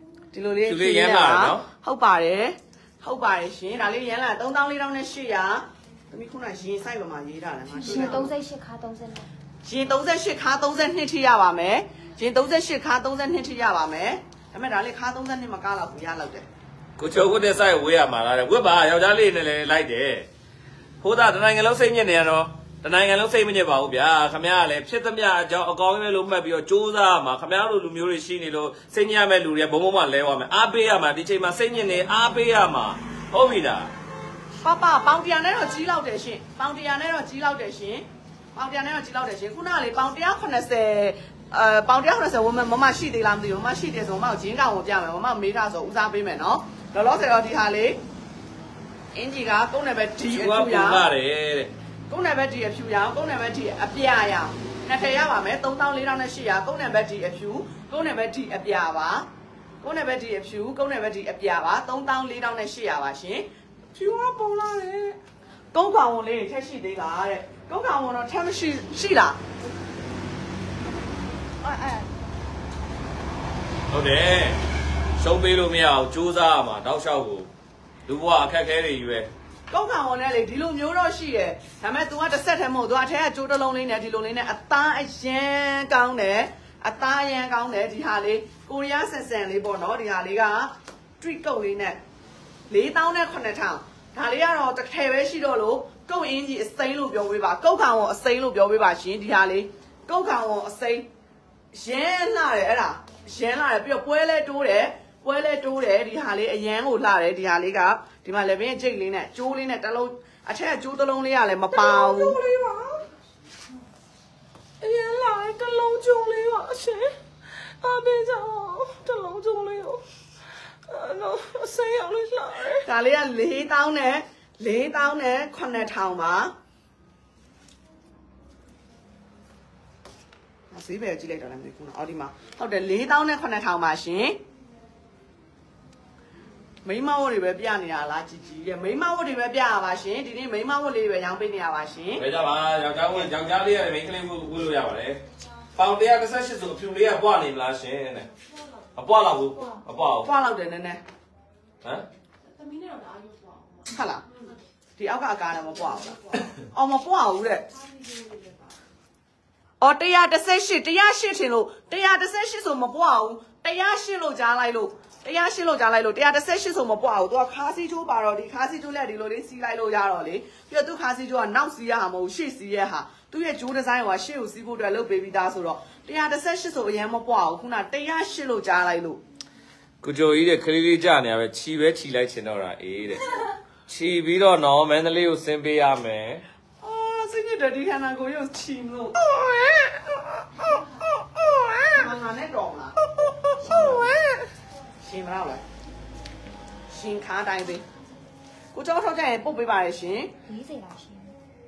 ဟုတ်ပါတယ်ရှင်ဒါလေးရန်လာ34,800သမီးခုနရင်ဆိုင်ပါမှာရေးထားတယ်ငါရှင်38ခါ30နဲ့ရင်38ခါ32ထိရပါမယ်ရင်38ခါ32ထိရပါမယ်ဒါပေမဲ့ဒါလေးခါ32မကားတော့ဘူးရလောက်တယ်ကိုကျော်ဝတ်တဲ့စိုက်ဝေးရမှာလားတဲ့ဝတ်ပါယောက်ျားလေးနဲ့လည်းလိုက်တယ်ဖိုးသားတနိုင်ငံလုံးစိတ်ညစ်နေရတော့တနိုင်ငံလုံးစိတ်မညစ်ပါဘူးဗျာခမရကလည်းဖြစ်သမျှအကြောင်းအကောင်းပဲလို့မှတ်ပြီးတော့စူးစမ်းမှာခမရတို့လူမျိုးတွေရှိနေလို့စိတ်ညစ်ရမဲ့လူတွေကဘုံဘုံမှလဲသွားမယ်အားပေးရမှာဒီချိန်မှာစိတ်ညစ်နေအားပေးရမှာဟုတ်ပြီလားပပပေါင်တရာနဲ့တော့ကြီးလောက်တယ်ရှင်ပေါင်တရာနဲ့တော့ကြီးလောက်တယ်ရှင်ခုနကလေပေါင်180ပေါင်180ဝမမရှိသေးလားမသိဘူးမရှိတယ်ဆိုမမဂျင်းကောင်ကိုပြမယ်မမမေးထားဆိုဦးစားပေးမယ်နော်လောလောဆယ်တော့ဒီဟာလေးအင်ဂျီကကုန်းနယ်ပဲဒီအဖြူရအောင်ကုန်းနယ်ပဲဒီအဖြူရအောင်ကုန်းနယ်ပဲဒီအပြာရအောင်နှစ်ထည့်ရပါမယ်34,800ကုန်းနယ်ပဲဒီအဖြူကုန်းနယ်ပဲဒီအပြာပါကုန်းနယ်ပဲဒီအဖြူကုန်းနယ်ပဲဒီအပြာပါ34,800ပါရှင်ဖြူကပုံလာတယ်ကုန်းကောင်ဝင်လေးထက်ရှိသေးလားတဲ့ကုန်းကောင်ဝင်တော့ထက်မရှိလားဟုတ်တယ်ရှုံးပေးလို့မရအောင်စူးစမ်းရမှာတောက်လျှောက်ကိုလူဘဝအခက်အခဲတွေကြီးပဲကောက်ကောင်နဲ့လေဒီလိုမျိုးတော့ရှိတယ်ဒါပေမဲ့ तू ကတစ်ဆက်တည်းမဟုတ် तू အထက်ကကြိုးတစ်လုံးလေးနဲ့ဒီလိုလေးနဲ့အသားအရန်ကောင်းတယ်အသားရန်ကောင်းတယ်ဒီဟာလေးကိုရီးယားဆန်ဆန်လေးပေါ့နော်ဒီဟာလေးက street ကုတ်လေးနဲ့4,900ဒါလေးကတော့တစ်ထည်ပဲရှိတော့လို့ကုတ်အင်းကြီးအစိမ်းလို့ပြောပေးပါကုတ်ကောင်ကိုအစိမ်းလို့ပြောပေးပါရှင်ဒီဟာလေးကုတ်ကောင်ကိုအစိမ်းရန်လာတယ်အဲ့ဒါရန်လာတယ်ပြီးတော့ပွဲလဲတိုးတယ်ဒီဟာလေးအရန်ကိုလှတယ်ဒီဟာလေးကဒီမှာလည်းပင်ကြိတ်လေးနဲ့ကျိုးလေးနဲ့တစ်လုံးအထက်ကကျိုးတစ်လုံးလေးကလည်းမပါဘူးအရင်လာတစ်လုံးကျုံလေးပါအရှင်အားပေးကြအောင်တစ်လုံးကျုံလေးကိုနော်အစိမ်းအောင်လေးလာတယ်ဒါလေးက4,000နဲ့9,000ပါဈေးပဲကြည့်လိုက်တော့လည်းမသိဘူးနော်အော်ဒီမှာဟုတ်တယ်4,000နဲ့9,000ပါရှင်မိမဝတ်တွေပဲပြနေရလားជីជីရဲ့မိမဝတ်တွေပဲပြရပါရှင်ဒီနေ့မိမဝတ်လေးပဲရောင်းပေးနေရပါရှင်ဘယ်ကြပါယောက်ျားလေးရတယ်မိန်းကလေးဝတ်လို့ရပါတယ်ပေါင်118ဆိုအဖြူလေးကပွားနေမလားရှင်တဲ့အပွားလောက်ဘူးအပွားဘူးပွားလောက်တယ်နည်းနည်းဟမ်သမီးနဲ့တော့ဒါအယုတ်ပေါ့ဟုတ်လားဒီအောက်ကအကားလည်းမပွားဘူးလားအော်မပွားဘူးတဲ့အော်118ထင်လို့118ဆိုမပွားဘူး108လို့ကြားလိုက်လို့118ဆိုမပွားဘူးသူကခါးစီချိုးပါတော့ဒီခါးစီချိုးလက်ဒီလိုလေးစီးလိုက်လို့ရတော့လေပြီးတော့သူခါးစီချိုးကနောက်စီးရဟာမဟုတ်ရှေ့စီးရဟာသူရဲ့ဂျိုးဒီဇိုင်းကရှေ့ကိုစီးဖို့အတွက်လုပ်ပေးပြီးသားဆိုတော့118ဆိုအရင်မပွားဘူးခုန108လို့ကြားလိုက်လို့ကိုကျော်ကြီးတဲ့ခလေးလေးကြာနေရပဲခြီပဲခြီလိုက်ချင်တော့တာအေးတဲ့ခြီပြီးတော့နော်မန္တလေးကိုဆင်းပေးရမယ်စိတ်ညစ်တယ်ဒီခန္ဓာကိုယ်ရုပ်ချီမလို့ငါနဲ့တော်မလားရှင်မလားရှင်ခါတိုင်းပဲကိုကျော်ထောက်ကြရင်ပုတ်ပေးပါရရှင် 40လားရှင်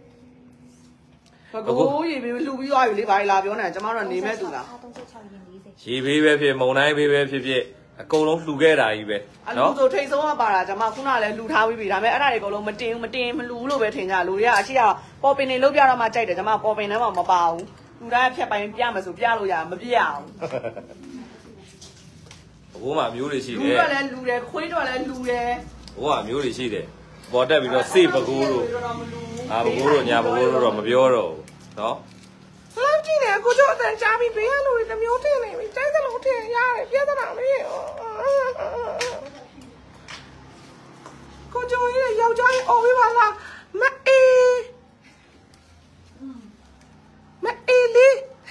ဘကိုးရေပြီးလှူပြီးသွားပြီလေဘာလာပြောနေကျမတို့နေမဲ့သူလား 36ရင်40 ရေဘေးပဲဖြစ်မုံတိုင်းဘေးပဲဖြစ်အကုန်လုံးလှူခဲ့တာကြီးပဲနော်ဆိုထိတ်ဆုံးကပါတာကျမခုနလည်းလှူထားပြီးပြီဒါပေမဲ့အဲ့ဒါတွေအကုန်လုံးမတင်မလှူလို့ပဲထင်ကြလူတွေကအရှိကပေါ်ပင်တွေလုတ်ပြတော့မှကြိုက်တယ်ကျမပေါ်ပင်ထဲမှာမပါဘူးလူတိုင်းဖြတ်ပိုင်းပြမယ်ဆိုပြလို့ရမပြအောင်ဘိုးမှမျိုးတွေရှိတယ်လူတော့လည်းလူတယ်ခွေးတော့လည်းလူတယ်ဘိုးကမျိုးတွေရှိတယ်ပေါ်တက်ပြီးတော့စေပကိုးတို့ဘကိုးတို့ညာဘကိုးတို့တော့မပြောတော့ဘူးနော်လောက်ကြည့်နေကိုကျော်အတန်ကြားပြီးဘေးကလူတွေတစ်မျိုးထင်နေပြီတိုက်သလုံးထင်ရတယ်ပြဿနာလေးယောက်ျားကြီးအော်ပေးပါလားမအေးလေး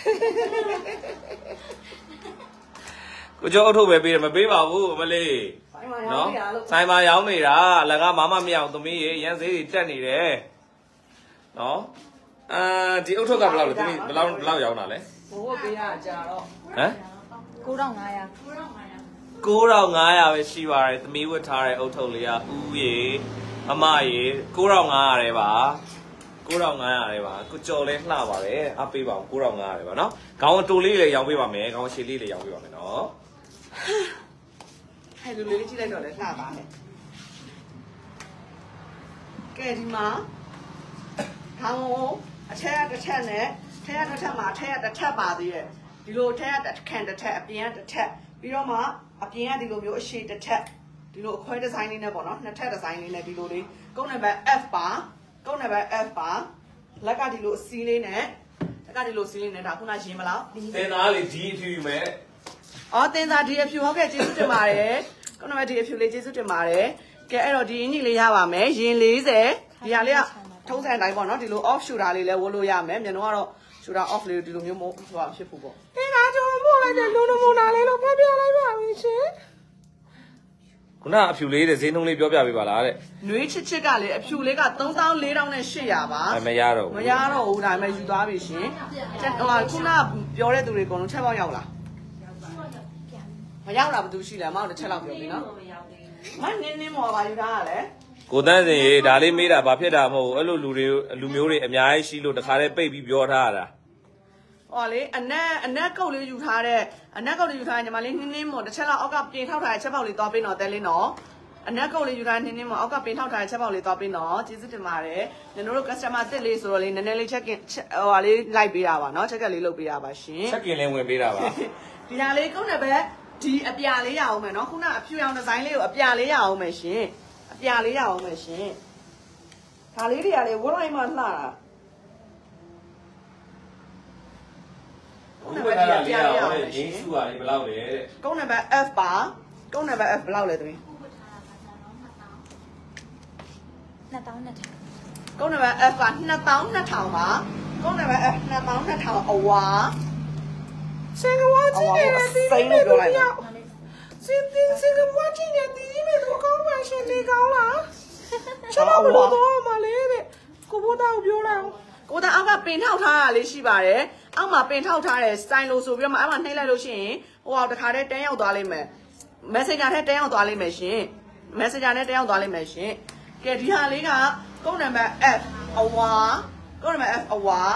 ကိုကျော်အုပ်ထုတ်ပဲပေးတယ်မပေးပါဘူးအမလေးနော်ဆိုင်မှာရောင်းနေတာအလကမမမရအောင်သမီးရေရန်စေးတွေတက်နေတယ်နော်ဒီအုပ်ထုတ်ကဘယ်လောက်လဲသမီးဘယ်လောက်ရောင်းတာလဲဘိုးပေးရကြာတော့ဟမ် 9500 9500ပဲရှိပါတယ်သမီးဝတ်ထားတဲ့အုပ်ထုတ်လေးကဦးရေအမရေ9500ရဲပါ9500ရဲပါကိုကြော်လဲလှပါတယ်အပေးပါဦး9500ရဲပါနော်ခေါင်းတိုလေးလည်းရောင်းပေးပါမယ်ခေါင်းရှည်လေးလည်းရောင်းပေးပါမယ်နော်ဟဲ့လူလေးကြည့်လိုက်တော့လဲလှပါနဲ့ကဲဒီမှာခေါင်းအထက်တစ်ထက်နဲ့ထက်တစ်ထက်မှာထက်တစ်ထက်ပါသေးတယ်ဒီလိုထက်တစ်ခန့်တစ်ထက်အပြင်တစ်ထက်ပြီးတော့မှအပြင်ကဒီလိုမျိုးအရှိတစ်ထက်ဒီလိုအခွဲဒီဇိုင်းလေးနဲ့ပေါ့နော်နှစ်ထက်ဒီဇိုင်းလေးနဲ့ဒီလိုလေးကုန်းနံပါတ် F ပါကုန်းနံပါတ် F ပါလက်ကဒီလိုအစီးလေးနဲ့လက်ကဒီလိုစီးလေးနဲ့ဒါခုနရင်မလားတင်သားလေးဒီအဖြူမယ်အော်တင်သားဒီအဖြူဟုတ်ကဲ့ကျေးဇူးတင်ပါတယ်ကုန်းနံပါတ်ဒီအဖြူလေးကျေးဇူးတင်ပါတယ်ကဲအဲ့တော့ဒီအင်ကြီးလေးရပါမယ်ရင်40ဒီဟာလေးကထုံးစံအတိုင်းပေါ့နော်ဒီလို off shooter လေးလည်းဝတ်လို့ရမယ်မြန်တော့ shooter off လေးဒီလိုမျိုးမို့ဟိုဖြစ်ဖို့ပေါ့ဒီကကျွန်တော်ပို့လိုက်တဲ့လူနမူနာလေးလို့ပြောလိုက်ပါမယ်ရှင်ခုနအဖြူလေးတဲ့ဈေးနှုန်းလေးပြောပြပေးပါလားတဲ့နွေးချစ်ကလေအဖြူလေးက34,800ပါမရတော့ဘူးဒါပေမဲ့ယူသွားပြီရှင်ဟိုခုနပြောတဲ့သူတွေအကုန်လုံးချက်ပေါက်ရောက်လားမရောက်တာဘာသူရှိလဲမအောင်တစ်ချက်လောက်ပြောပြီနော်မနင်းမော်ပါယူထားရလဲကိုတန်းစင်ရေဒါလေးမေးတာဘာဖြစ်တာမဟုတ်ဘူးအဲ့လိုလူမျိုးတွေအများကြီးရှိလို့တခါတည်းပိတ်ပြီးပြောထားတာဟောလေအနက်ကုတ်လေးယူထားတဲ့အနက်ကုတ်လေးယူထားညီမလေးနင်းမော်တစ်ချက်လောက်အောက်ကပြင်ထောက်ထားတဲ့ချက်ပေါက်လေးသွားပေးတော့တဲလေးနော်အနက်ကုတ်လေးယူထားနင်းမော်အောက်ကပြင်ထောက်ထားတဲ့ချက်ပေါက်လေးသွားပေးတော့ကျေးဇူးတင်ပါတယ်ညီတို့ customer တစ်လေးဆိုတော့လေနည်းနည်းလေးချက်ကင်ဟိုဟာလေးလိုက်ပေးတာပါနော်ချက်ကလေးလုပ်ပေးတာပါရှင်ချက်ကင်လေးဝင်ပေးတာပါဒီဟာလေးကုန်းနဲ့ပဲဒီအပြာလေးရအောင်မယ်နော်ခုနအဖြူရောင်ဒီဇိုင်းလေးကိုအပြာလေးရအောင်မယ်ရှင်အပြာလေးရအောင်မယ်ရှင်ဒါလေးတွေကလေဝတ်လိုက်မှလှတာကုန်းနံပါတ်4ရအောင်လေရင်းစုပါလေဘယ်လောက်လဲတဲ့ကုန်းနံပါတ် F ပါကုန်းနံပါတ် F ဘယ်လောက်လဲသမီး 2000 ကုန်းနံပါတ် F က2200ပါကုန်းနံပါတ် F 2200အဝါစင်ကဝါချင်းနဲ့စိတ်လို့ပြောလိုက်ပါစင်ကဝါချင်းနဲ့ဒီမဲ့တော့ကောင်းပါရှင်လေကောင်းလားကျွန်တော်ဘလို့တော့မလေးတဲ့ကိုဘိုးတောက်ပြောလိုက်အောင်ကိုသားအောက်ကပင်ထောက်ထားတာလေးရှိပါတယ်အောက်မှာပင်ထောက်ထားတဲ့ style လို့ဆိုပြီးတော့မှအောက်မှာနှိမ့်လိုက်လို့ရှိရင်ဟိုအောင်တခါတည်းတန်းရောက်သွားလိမ့်မယ် messenger ထဲတန်းရောက်သွားလိမ့်မယ်ရှင် messenger နဲ့တန်းရောက်သွားလိမ့်မယ်ရှင်ကဲဒီဟာလေးကကုန်းနံပါတ် F အဝါကုန်းနံပါတ် F အဝါ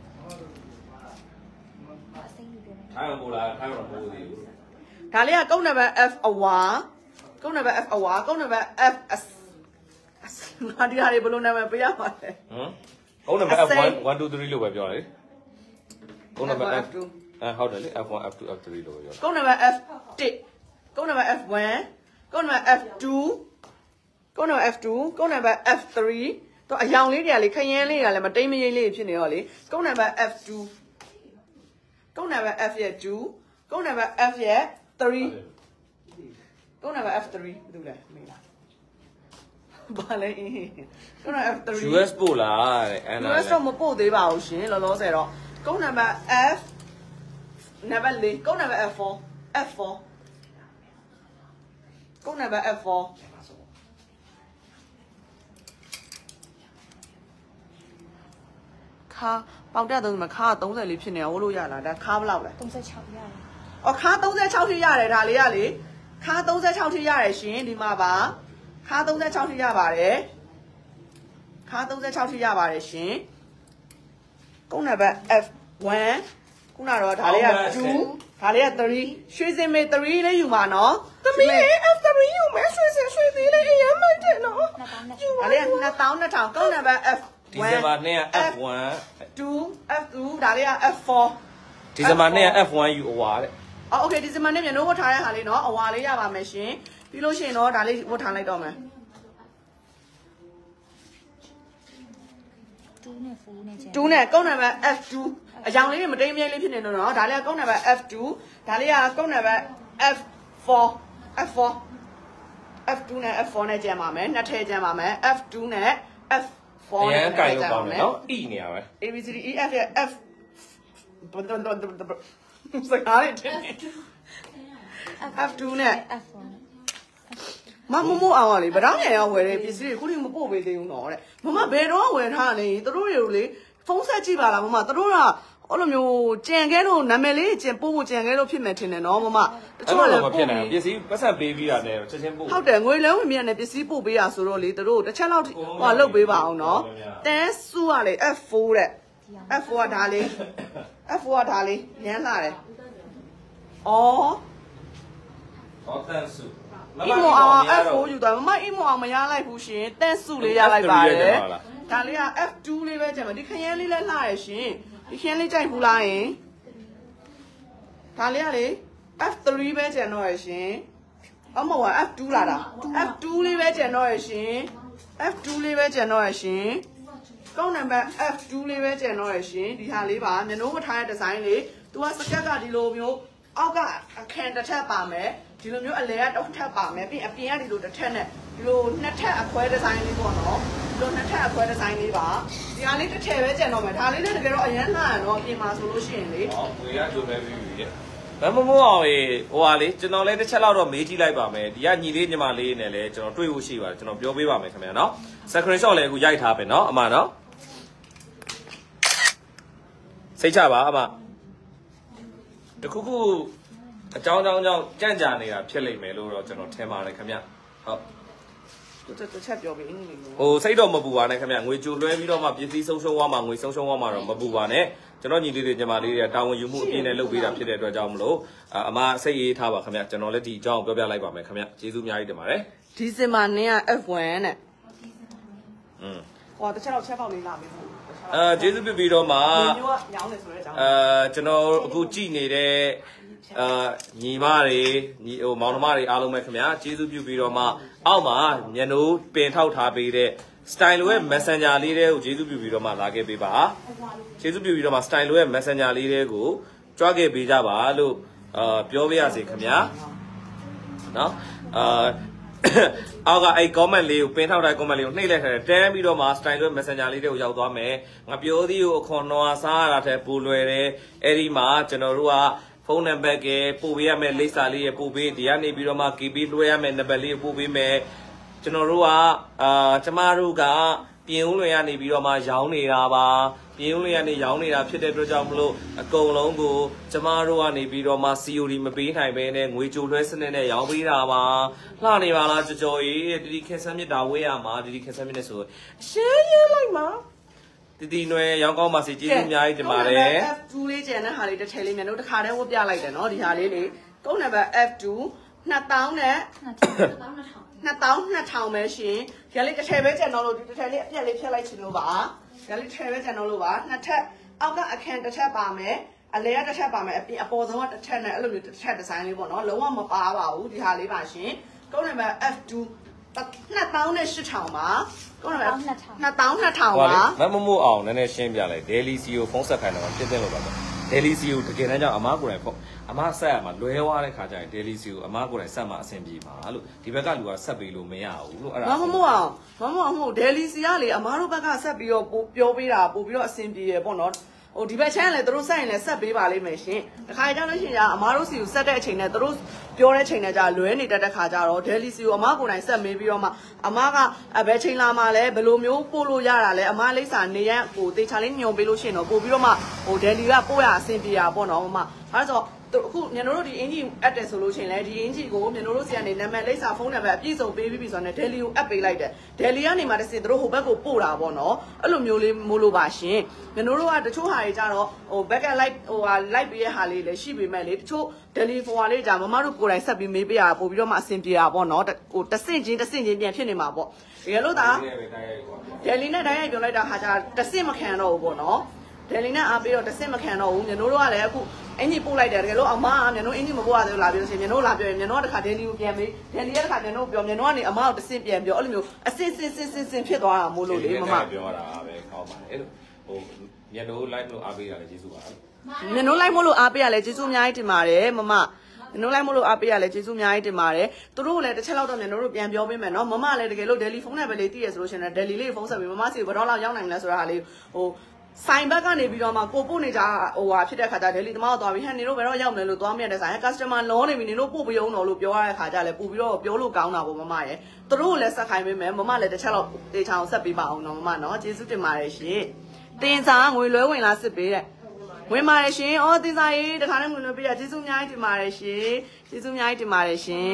ထိုင်မလို့လားထိုင်မလို့မဟုတ်သေးဘူးဒါလေးကကုန်းနံပါတ် F အဝါကုန်းနံပါတ် F အဝါကုန်းနံပါတ် F ငါဒီဟာလေးဘယ်လိုနာမည်ပေးရမှာလဲကုန်းနံပါတ် F1 1 2 3လို့ပဲပြောတယ်ကုန်းနံပါတ် F2 ဟုတ်တယ်လေ F1 F2 F3 လို့ပဲပြောကုန်းနံပါတ် F1 ကုန်းနံပါတ် F1 ကုန်းနံပါတ် F2 ကုန်းနံပါတ် F2 ကုန်းနံပါတ် F3 တော့အယောင်လေးတွေကလေခရမ်းလေးတွေကလည်းမတိမ်မရိပ်လေးဖြစ်နေတော့လေကုန်းနံပါတ် F2 ကုန်းနံပါတ် F ရဲ့2ကုန်းနံပါတ် F ရဲ့3ကုန်းနံပါတ် F3 ဘယ်လိုလဲမေးလားဘာလဲကုန်းနံပါတ် F3 US ပို့လားတဲ့အဲ့ဒါ US တော့မပို့သေးပါဘူးရှင်လောလောဆယ်တော့ကုန်းနံပါတ် F နံပါတ်4ကုန်းနံပါတ် F4 F4 ကုန်းနံပါတ် F4 ခါပေါက်တက်သုံးမှာခါ30လေးဖြစ်နေအောင်ဝလို့ရလားဒါခါဘယ်လောက်လဲ 36ရတယ်အော်ခါ36ထိရတယ်ဒါလေးကလေခါ36ထိရတယ်ရှင်ဒီမှာပါခါ36ထိရပါတယ်ခါ36ထိရပါတယ်ရှင်ကုန်းနံပါတ် F1 ခုနတော့ဒါလေးက2ဒါလေးက3ရွှေစင်မေ3လေးယူမှာနော်သမီး F3 ယူမယ်ရွှေသေးလေးအရင်မှတ်တယ်နော်ဒါလေးက2200ကုန်းနံပါတ် F ဒီဇင်ဘာ2က F1 2 F2 ဒါလေးက F4 ဒီဇင်ဘာ2က F1 ယူအဝါတဲ့โอเคဒီဇင်ဘာ2မြန်လို့ဝတ်ထားတဲ့ဟာလေးနော်အဝါလေးရပါမယ်ရှင်ပြီးလို့ရှိရင်တော့ဒါလေးဝတ်ထားလိုက်တော့မယ် 2နဲ့4နဲ့ 2နဲ့ကုန်းနံပါတ် F2 အယောင်လေးတွေမတိမ်မြိုင်လေးဖြစ်နေတော့နော်ဒါလေးကကုန်းနံပါတ် F2 ဒါလေးကကုန်းနံပါတ် F4 F2 နဲ့ F4 နဲ့ကျန်ပါမယ်နှစ်ထည့်ကျန်ပါမယ် F2 နဲ့ F4 အရနဲ့န်ကြိုင်လို့ကောင်းတယ်နော် E နေရပဲ A B C D E F ရဲ့ F စကားလေးတင် F2 နဲ့ F1 မမမို့အောင်လေဗတောင်းရရောက်ဝယ်တဲ့ပစ္စည်းတွေခုထိမပို့ပေးသေးဘူးနော်တဲ့မမဘယ်တော့ဝယ်ထားလဲသူတို့တွေကိုလေဖုန်းဆက်ကြည့်ပါလားမမသူတို့ကအဲ့လိုမျိုးကြံခဲလို့နာမည်လေးကြံပို့ဖို့ကြံခဲလို့ဖြစ်မယ်ထင်တယ်နော်မမတချို့လည်းမဖြစ်နိုင်ပစ္စည်းပတ်ဆက်ပေးပြီးတာနဲ့ချက်ချင်းပို့ဟုတ်တယ်ငွေလုံးဝင်မြတ်နဲ့ပစ္စည်းပို့ပေးရဆိုတော့လေသူတို့တစ်ချက်လောက်ဟိုလုတ်ပေးပါအောင်နော်တန်းစုကလေ F4 တဲ့ F4 ကဒါလေး F4 ကဒါလေးညမ်းလာတယ်အော်ဟောတန်စုအီမိုအောင် F4 ယူသွားမမအီမိုအောင်မရလိုက်ဘူးရှင်တန်းစုလေးရလိုက်ပါတယ်ဒါလေးက F2 လေးပဲကျန်မှာဒီခရမ်းလေးလည်းလှရရှင်ဒီခရမ်းလေးကြိုက်ဘူးလားယင်ဒါလေးကလေ F3 ပဲကျန်တော့ရရှင်အမောက F2 လာတာ F2 လေးပဲကျန်တော့ရရှင် F2 လေးပဲကျန်တော့ရရှင်ကောင်းနံပါတ် F2 လေးပဲကျန်တော့ရရှင်ဒီဟာလေးပါမျက်နှာမထားတဲ့ဒီဇိုင်းလေးသူကစကက်ကဒီလိုမျိုးအောက်ကအခန်းတစ်ထပ်ပါမယ်ဒီလိုမျိုးအလဲကတစ်ထပ်ပါမယ်ပြီးအပြင်ကဒီလိုတစ်ထပ်နဲ့ဒီလိုနှစ်ထပ်အခွဲဒီဇိုင်းလေးပေါ့နော်ဒီလိုနှစ်ထပ်အခွဲဒီဇိုင်းလေးပါဒီဟာလေးတစ်ထည့်ပဲကျန်တော့မယ်ဒါလေးနဲ့တကယ်တော့အရန်လှရတော့အပြင်မှာဆိုလို့ရှိရင်လေဟောဝေရဂျိုမဲပြီးပြီမမမို့အောင်ဟိုဟာလေကျွန်တော်လည်းတစ်ချက်လောက်တော့မေးကြည့်လိုက်ပါမယ်ဒီကညီလေးညီမလေးနဲ့လည်းကျွန်တော်တွေ့ဖို့ရှိပါတယ်ကျွန်တော်ပြောပေးပါမယ်ခင်ဗျာနော် screenshot လည်းအခုရိုက်ထားပဲเนาะအမနော်စိတ်ချပါအမတခုခုအကြောင်းကြောင့်ကြံ့ကြာနေတာဖြစ်လိမ့်မယ်လို့တော့ကျွန်တော်ထင်ပါတယ်ခင်ဗျာဟုတ်တစ်ချက်ပြောပြီးအင်းလေးဟိုစိတ်တော့မပူပါနဲ့ခင်ဗျာငွေကြိုလွှဲပြီးတော့မှပစ္စည်းဆုံးရှုံးသွားမှငွေဆုံးရှုံးသွားမှတော့မပူပါနဲ့ကျွန်တော်ညီလေးတွေညီမလေးတွေကတာဝန်ယူမှုအပြည့်နဲ့လုပ်ပေးတာဖြစ်တဲ့အတွက်ကြောင့်မလို့အမစိတ်ရေးထားပါခင်ဗျာကျွန်တော်လည်းဒီအကြောင်းပြောပြလိုက်ပါမယ်ခင်ဗျာကျေးဇူးအများကြီးတင်ပါတယ်ဒီဇင်ဘာနေ့က F1 နဲ့ဟွန်းဟောတစ်ချက်တော့ချက်ပေါက်လေးလာပြီပေါ့ကျေးဇူးပြုပြီးတော့မှဒီမျိုးကညောင်းနေဆိုတဲ့အကြောင်းကျွန်တော်အခုကြည့်နေတဲ့ညီမတွေညီဟိုမောင်နှမတွေအားလုံးပဲခင်ဗျာကျေးဇူးပြုပြီးတော့မှအောက်မှာမျက်နှာပင်ထောက်ထားပေးတဲ့ style ရဲ့ messenger လေးတွေကိုကျေးဇူးပြုပြီးတော့မှလာခဲ့ပေးပါကျေးဇူးပြုပြီးတော့မှ style ရဲ့ messenger လေးတွေကိုကြွားခဲ့ပေးကြပါလို့ပြောပြရစီခင်ဗျာနော်အောက်ကအဲ့ comment လေးကိုပင်ထောက်တဲ့ comment လေးကိုနှိပ်လိုက်ထားတယ်တန်းပြီးတော့မှ style ရဲ့ messenger လေးတွေကိုရောက်သွားမယ်ငါပြောသည်ကိုအခွန်တော်စားရတာတဲ့ပူလွယ်တယ်အဲ့ဒီမှာကျွန်တော်တို့ကဖုန်းနံပါတ်ကပို့ပေးရမယ်လိပ်စာလေးရပို့ပေးဒီကနေပြီးတော့မှ KB လွှဲရမယ်နံပါတ်လေးပို့ပေးမယ်ကျွန်တော်တို့ကကျမတို့ကပြင်ဦးလွင်ကနေပြီးတော့မှရောင်းနေတာပါပြင်ဦးလွင်ကနေရောင်းနေတာဖြစ်တဲ့အတွက်ကြောင့်မလို့အကုန်လုံးကိုကျမတို့ကနေပြီးတော့မှ COD မပေးနိုင်ဘဲနဲ့ငွေကြိုလွှဲစနစ်နဲ့ရောင်းပေးတာပါလှနေပါလားကြော်ကြီးဒီခက်ဆန်းမြစ်တာဝေးရမှာဒီခက်ဆန်းမြစ်နဲ့ဆိုရှင်းရလိုက်မှာတီနွယ်ရောင်းကောင်းပါစေကျေးဇူးအများကြီးတင်ပါတယ် F2 လေးကျန်တဲ့ဟာလေးတစ်ထည့်လေးမြန်တို့တစ်ခါတည်းဝတ်ပြလိုက်တယ်နော်ဒီဟာလေးလေကုန်းနံပါတ် F2 2000နဲ့2200ပဲရှင်ဒီဟာလေးတစ်ထည့်ပဲကျန်တော့လို့ဒီတစ်ထည့်လေးအပြက်လေးဖြတ်လိုက်ချင်လို့ပါဒီဟာလေးတစ်ထည့်ပဲကျန်တော့လို့ပါနှစ်ထပ်အောက်ကအခန်းတစ်ထပ်ပါမယ်အလဲကတစ်ထပ်ပါမယ်အပြင်အပေါ်ဆုံးကတစ်ထပ်နဲ့အဲ့လိုမျိုးတစ်ထပ်ဒီဇိုင်းလေးပေါ့နော်လုံးဝမပါပါဘူးဒီဟာလေးပါရှင်ကုန်းနံပါတ် F2 2800ပါကုန်းနံပါတ်2200ပါမမမို့အောင်နည်းနည်းရှင်းပြလိုက် Daily CEO ဖုန်းဆက်ခိုင်းတော့ဖြစ်တဲ့လို့ပါတော့ Daily CEO တကယ်တမ်းကျအမားကိုယ်တိုင်ဖုန်းအမားဆက်ရမှာလွဲသွားတဲ့ခါကျရင် Daily CEO အမားကိုယ်တိုင်ဆက်မှာအဆင်ပြေပါလို့ဒီဘက်ကလူကဆက်ပေးလို့မရဘူးလို့အဲ့ဒါမမဟုတ်ဒယ်လီစီကလေအမားတို့ဘက်ကဆက်ပြီးတော့ပြောပေးတာပို့ပြီးတော့အဆင်ပြေရပေါ့နော်ဟိုဒီဘက်ချမ်းလည်းသူတို့ဆက်ရင်လည်းဆက်ပေးပါလိမ့်မယ်ရှင်တခါကြလို့ရှိရင်အမားတို့စီကိုဆက်တဲ့အချိန်နဲ့သူတို့ပြောတဲ့ချိန်နဲ့ကြာလွဲနေတတ်တဲ့ခါကြတော့ဒယ်လီစီကိုအမားကိုယ်တိုင်ဆက်မေးပြီးတော့မှအမားကဘယ်ချိန်လာမှလဲဘယ်လိုမျိုးပို့လို့ရတာလဲအမားလိပ်စာနေရန်ဟိုတေချာလေးညွန်ပေးလို့ရှိရင်တော့ပို့ပြီးတော့မှဟိုဒယ်လီကပို့ရအဆင်ပြေတာပေါ့နော်မမအဲ့တော့အခုမြန်တို့ဒီအင်ဂျီအပ်တယ်ဆိုလို့ရှိရင်လည်းဒီအင်ဂျီကိုမြန်တို့စီကနေနာမည်လိပ်စာဖုန်းနံပါတ်အပြည့်စုံပေးပြီးဆိုတော့ဒယ်လီကိုအပ်ပေးလိုက်တယ်ဒယ်လီကနေမှတစ်စင်တို့ဟိုဘက်ကိုပို့တာပေါ့နော်အဲ့လိုမျိုးလေးမို့လို့ပါရှင်မြန်တို့ကတချို့ဟာတွေကြတော့ဟိုဘက်ကလိုက်ဟိုဟာလိုက်ပေးတဲ့ဟာလေးလည်းရှိပေမဲ့လေတချို့ဒယ်လီဖုန်းဟာလေးကြာမမတို့ကိုယ်တိုင်ဆက်ပြီးမေးပေးရပို့ပြီးတော့မှအဆင်ပြေတာပေါ့နော်ဟိုတစ်စင်ချင်းပြန်ဖြစ်နေမှာပေါ့တကယ်လို့ဒါဒယ်လီနဲ့တိုင်းရိုက်ပြောလိုက်တာဟာကြာတစ်စင်မခံတော့ဘူးပေါ့နော်ဒယ်လီနဲ့အားပေးတော့တစ်စင်မခံတော့ဘူးမြန်တို့ကလည်းအခုအင်ဂျီပို့လိုက်တယ်တကယ်လို့အမကမြန်တို့အင်ဂျီမပို့ရသေးဘူးလာပြောလို့ရှိရင်မြန်တို့လာပြောရင်မြန်တို့ကတခါဒယ်လီကိုပြန်ပေးဒယ်လီကတခါမြန်တို့ပြောမြန်တို့ကနေအမကိုတစ်စင်ပြန်ပြောအဲ့လိုမျိုးအစင်ဖြစ်သွားတာမို့လို့လေမမပြောတာပဲကောင်းပါတယ်အဲ့လိုဟိုမြန်တို့ live လို့အားပေးရတယ်ကျေးဇူးပါမြန်တို့ live မို့လို့အားပေးရလဲကျေးဇူးအများကြီးတင်ပါတယ်မမနင်တို့လိုက်မလို့အားပေးရလဲကျေးဇူးအများကြီးတင်ပါတယ်သူတို့လည်းတစ်ချက်လောက်တော့မြန်တို့ပြန်ပြောပေးမယ်နော်မမလည်းတကယ်လို့ Delhi ဖုန်းနဲ့ပဲလေးတည်ရဆိုလို့ရှင်လည်း Delhi လေးဖုန်းဆက်ပြီးမမစီဘယ်တော့လောက်ရောက်နိုင်လဲဆိုတာဟာလေးဟိုဆိုင်ဘက်ကနေပြီးတော့မှကိုပို့နေကြဟိုဟာဖြစ်တဲ့ခါကျ Delhi တမတော့သွားပြီးဟန်နေတို့ဘယ်တော့ရောက်မလဲလို့သွားမြတ်တဲ့ဆိုင် customer လောနေပြီနေတို့ပို့ပြီးအောင်တော့လို့ပြောရတဲ့ခါကျလည်းပို့ပြီးတော့ပြောလို့ကောင်းတာပေါ့မမရဲ့သူတို့လည်းဆက်ခိုင်းပေးမယ်မမလည်းတစ်ချက်လောက်တေချာအောင်ဆက်ပေးပါအောင်နော်မမနော်ကျေးဇူးတင်ပါတယ်ရှင်တင်စာငွေလွှဲဝင်လာစစ်ပေးတဲ့ဝင်ပါတယ်ရှင်။အော်တင်စာရေးတခါနဲ့ငွေလွှဲပေးရကျေးဇူးအများကြီးတင်ပါတယ်ရှင်။ကျေးဇူးအများကြီးတင်ပါတယ်ရှင်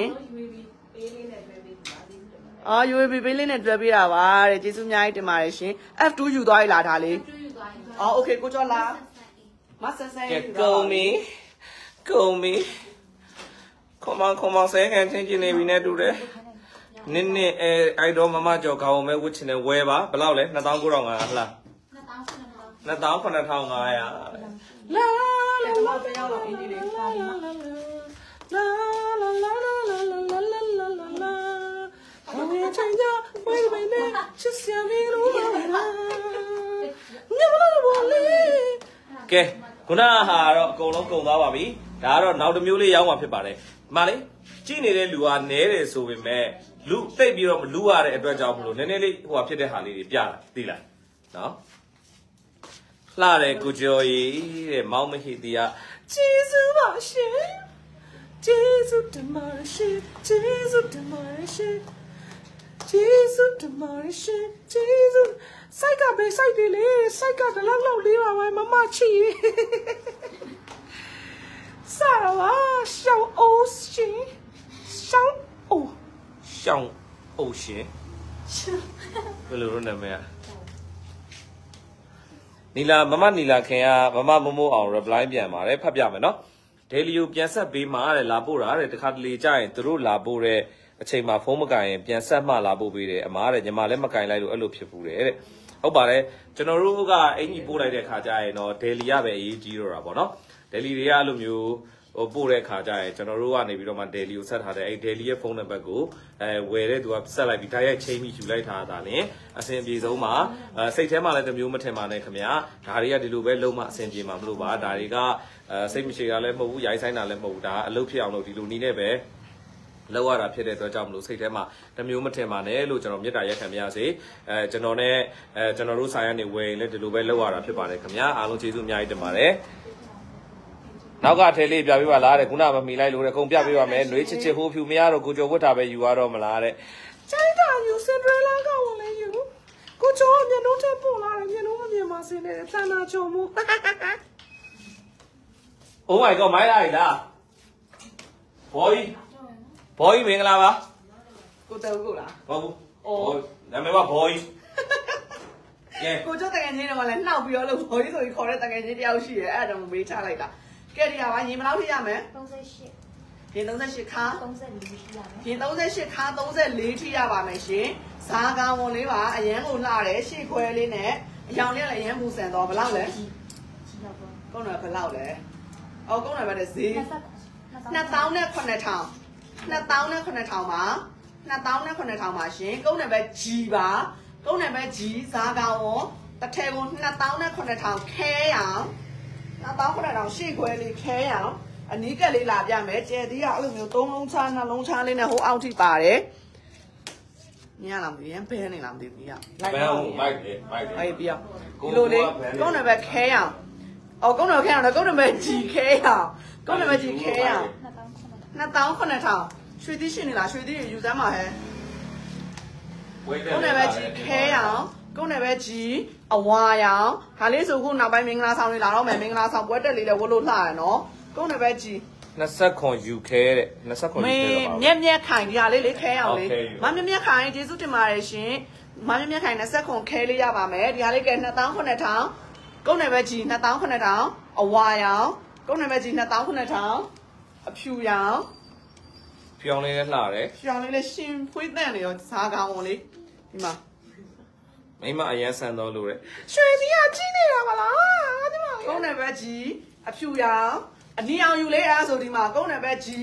။အော် UAB ပေးလေးနဲ့တွဲပေးတာပါတဲ့ကျေးဇူးအများကြီးတင်ပါတယ်ရှင်။ F2 ယူသွားရလားဒါလေး။အော် okay ကိုကျော်လာ။မဆန်ဆန်ကုန်ပြီခေါမဆဲကန်ချင်းနေပြီနဲ့တူတယ်။နင်းအဲ့တော့မမကြော်ခေါင်းမဲဝစ်ချင်တယ်ဝဲပါဘယ်လောက်လဲ2900ဟလား29,500 လာလာတော့တရားတော့အင်းကြီးလေးလာလာလာ我也参加为为你是想你路啦你不能我哩ကဲခုနဟာတော့အကုန်လုံးကုန်သွားပါပြီဒါကတော့နောက်တစ်မျိုးလေးရောက်မှာဖြစ်ပါတယ်ဒီမှာလေကြည့်နေတဲ့လူကနဲတယ်ဆိုပေမဲ့လူတိတ်ပြီးတော့မလူရတဲ့အတွက်ကြောင့်မလို့နည်းနည်းလေးဟိုဖြစ်တဲ့ဟာလေးတွေပြတာသိလားနော်လှတယ်ကိုကျော်ကြီးတဲ့မောင်မဟိတီကကျေးဇူးပါရှင်ကျေးဇူးတင်ပါတယ်ရှင်ကျေးဇူးတင်ပါတယ်ရှင်ကျေးဇူးတင်ပါတယ်ရှင်ကျေးဇူးစိုက်ကပဲစိုက်တယ်လေစိုက်ကတလောက်လောက်လေးပါပဲမမချီစားပါရှောင်းအိုးရှင်ရှောင်းအိုးရှင်ဘယ်လိုလုပ်နေမလဲနီလာမမနီလာခင်ကမမမမိုးအောင် reply ပြန်ပါတယ်ဖတ်ပြမယ်နော် daily ကိုပြန်ဆက်ပေးမှာတဲ့လာပို့တာတဲ့တခါတလေကြာရင်သူတို့လာပို့တဲ့အချိန်မှာဖုန်းမကင်ရင်ပြန်ဆက်မှလာပို့ပေးတယ်အမားတဲ့ညီမလည်းမကင်လိုက်လို့အဲ့လိုဖြစ်ဘူးတဲ့ဟုတ်ပါတယ်ကျွန်တော်တို့ကအင်ကြီးပို့လိုက်တဲ့ခါကျရင်တော့ daily ရပဲအရေးကြီးတော့တာပေါ့နော် daily တွေကအဲ့လိုမျိုးဟိုပို့တဲ့ခါကျရင်ကျွန်တော်တို့ကနေပြီးတော့မှ daily ကိုဆက်ထားတယ်အဲ့ daily ရဲ့ဖုန်းနံပါတ်ကိုဝယ်တဲ့သူကဆက်လိုက်ပြီးတိုက်ရိုက်ချိန်ပြီးယူလိုက်ထားတာလည်းအဆင်ပြေဆုံးပါစိတ်ထဲမှာလည်းတမျိုးမထင်ပါနဲ့ခင်ဗျာဒါတွေကဒီလိုပဲလုံးမအဆင်ပြေမှာမလို့ပါဒါတွေကစိတ်မရှိတာလည်းမဟုတ်ဘူးရိုက်ဆိုင်တာလည်းမဟုတ်ဘူးဒါအလုပ်ဖြစ်အောင်လို့ဒီလိုနီးနဲ့ပဲလောက်ရတာဖြစ်တဲ့အတွက်ကြောင့်မလို့စိတ်ထဲမှာတမျိုးမထင်ပါနဲ့လို့ကျွန်တော်မေတ္တာရက်ခံပါရစေကျွန်တော်နဲ့ကျွန်တော်တို့ဆိုင်ရနေဝယ်ရင်လည်းဒီလိုပဲလောက်ရတာဖြစ်ပါတယ်ခင်ဗျာအားလုံးကျေးဇူးအများကြီးတင်ပါတယ်နောက်ကထဲလေးပြပေးပါလားတဲ့ခုနမမီလိုက်လို့တဲ့အကုန်ပြပေးပါမယ်နှွေးချစ်ချစ်ဟိုးဖြူမရတော့ကိုကျော်ဝတ်တာပဲယူရတော့မလားတဲ့ကျိုင်းတာယူစင်ဒရလာကဝင်လေယူကိုကျော်မျက်နှာထဲပို့လာတယ်မျက်နှာမမြင်ပါစေနဲ့သန္တာချုံမှု Oh my god မိုင်းလိုက်လားဘော်ကြီးမင်္ဂလာပါကိုတဲကိုလားဟုတ်ဘူးအော်နာမည်ကဘော်ကြီးကဲကိုကျော်တကယ်ချင်းတော့လည်းနှောက်ပြီးတော့လို့ဘော်ကြီးဆိုပြီးခေါ်တဲ့တကယ်ချင်းတယောက်ရှိရဲအဲ့ဒါတော့မေးချလိုက်တာကဲဒီဟာကရင်ဘယ်လောက်ထိရမလဲ 38 ရင်38ခါ 34ထိရမယ်ရင်38ခါ34ထိရပါမယ်ရှင်ဇာကာဝန်လေးပါအရန်ကိုလှတယ်ရှေ့ခွဲလေးနဲ့အယောင်လေးလည်းအရန်ပူဆန်တော့ဘယ်လောက်လဲကုန်းတော့ဘယ်လောက်လဲအော်ကုန်းတော့ဗတဲ့ဈေး29,000 2009,000ပါ2009,000ပါရှင်ကုန်းနယ်ပဲ G ပါကုန်းနယ်ပဲ G ဇာကာဝန်တစ်ထည်ကို29,000ခဲရအောင်29,000ရှေ့ခွဲလေးခဲရအောင်အနီးကက်လေးလာပြမယ်ကျဲသီးကအဲ့လိုမျိုး3လုံးချနှလုံးချလေးနဲ့ဟိုအောက်ထိပါတယ်ညလာမသိရင်ဘဲနေလားမသိဘူးညလိုက်တော့မိုက်တယ်အဲ့ပြဒီလိုလေးကုန်းနယ်ပဲခဲရအောင်အော်ကုန်းနယ်ခဲရအောင်ကုန်းနယ်ပဲ G ခဲရအောင်ကုန်းနယ်ပဲ G ခဲရအောင်29,000ရွှေသီးရှင်နေလားရွှေသီးယူစမ်းပါဟဲ့ကုန်းနယ်ပဲ G ခဲရအောင်ကုန်းနယ်ပဲ G အဝါရောင်ဒါလေးဆိုခုနောက်ပိုင်းမင်္ဂလာဆောင်လေးလာတော့မယ်မင်္ဂလာဆောင်ပွဲတက်လေးလည်းဝတ်လို့လှရနော်ကုန်းနယ်ပဲ G 29ယူခဲတဲ့29ယူခဲတော့ပါမြက်ခိုင်ဒီဟာလေးလေးခဲအောင်လေးမမြက်ခိုင်ကျေးဇူးတင်ပါတယ်ရှင်မမြက်ခိုင်29ခဲလေးရပါမယ်ဒီဟာလေးက29,000ကုန်းနယ်ပဲ G 29,000အဝါရောင်ကုန်းနယ်ပဲ G 29,000အဖြူရောင်ဖြူအောင်လေးလည်းလှတယ်ဖြူအောင်လေးလည်းရှင်ဖွေးတန့်နေရောဇာကောင်းဝင်လေးဒီမှာမိမအရန်ဆန်တော်လို့တဲ့ရွှေကြီးကကြီးနေတာပါလားဒီမှာကုန်းနယ်ပဲ G အဖြူရောင်အနီအောင်ယူလေးအားဆိုဒီမှာကုန်းနယ်ပဲ G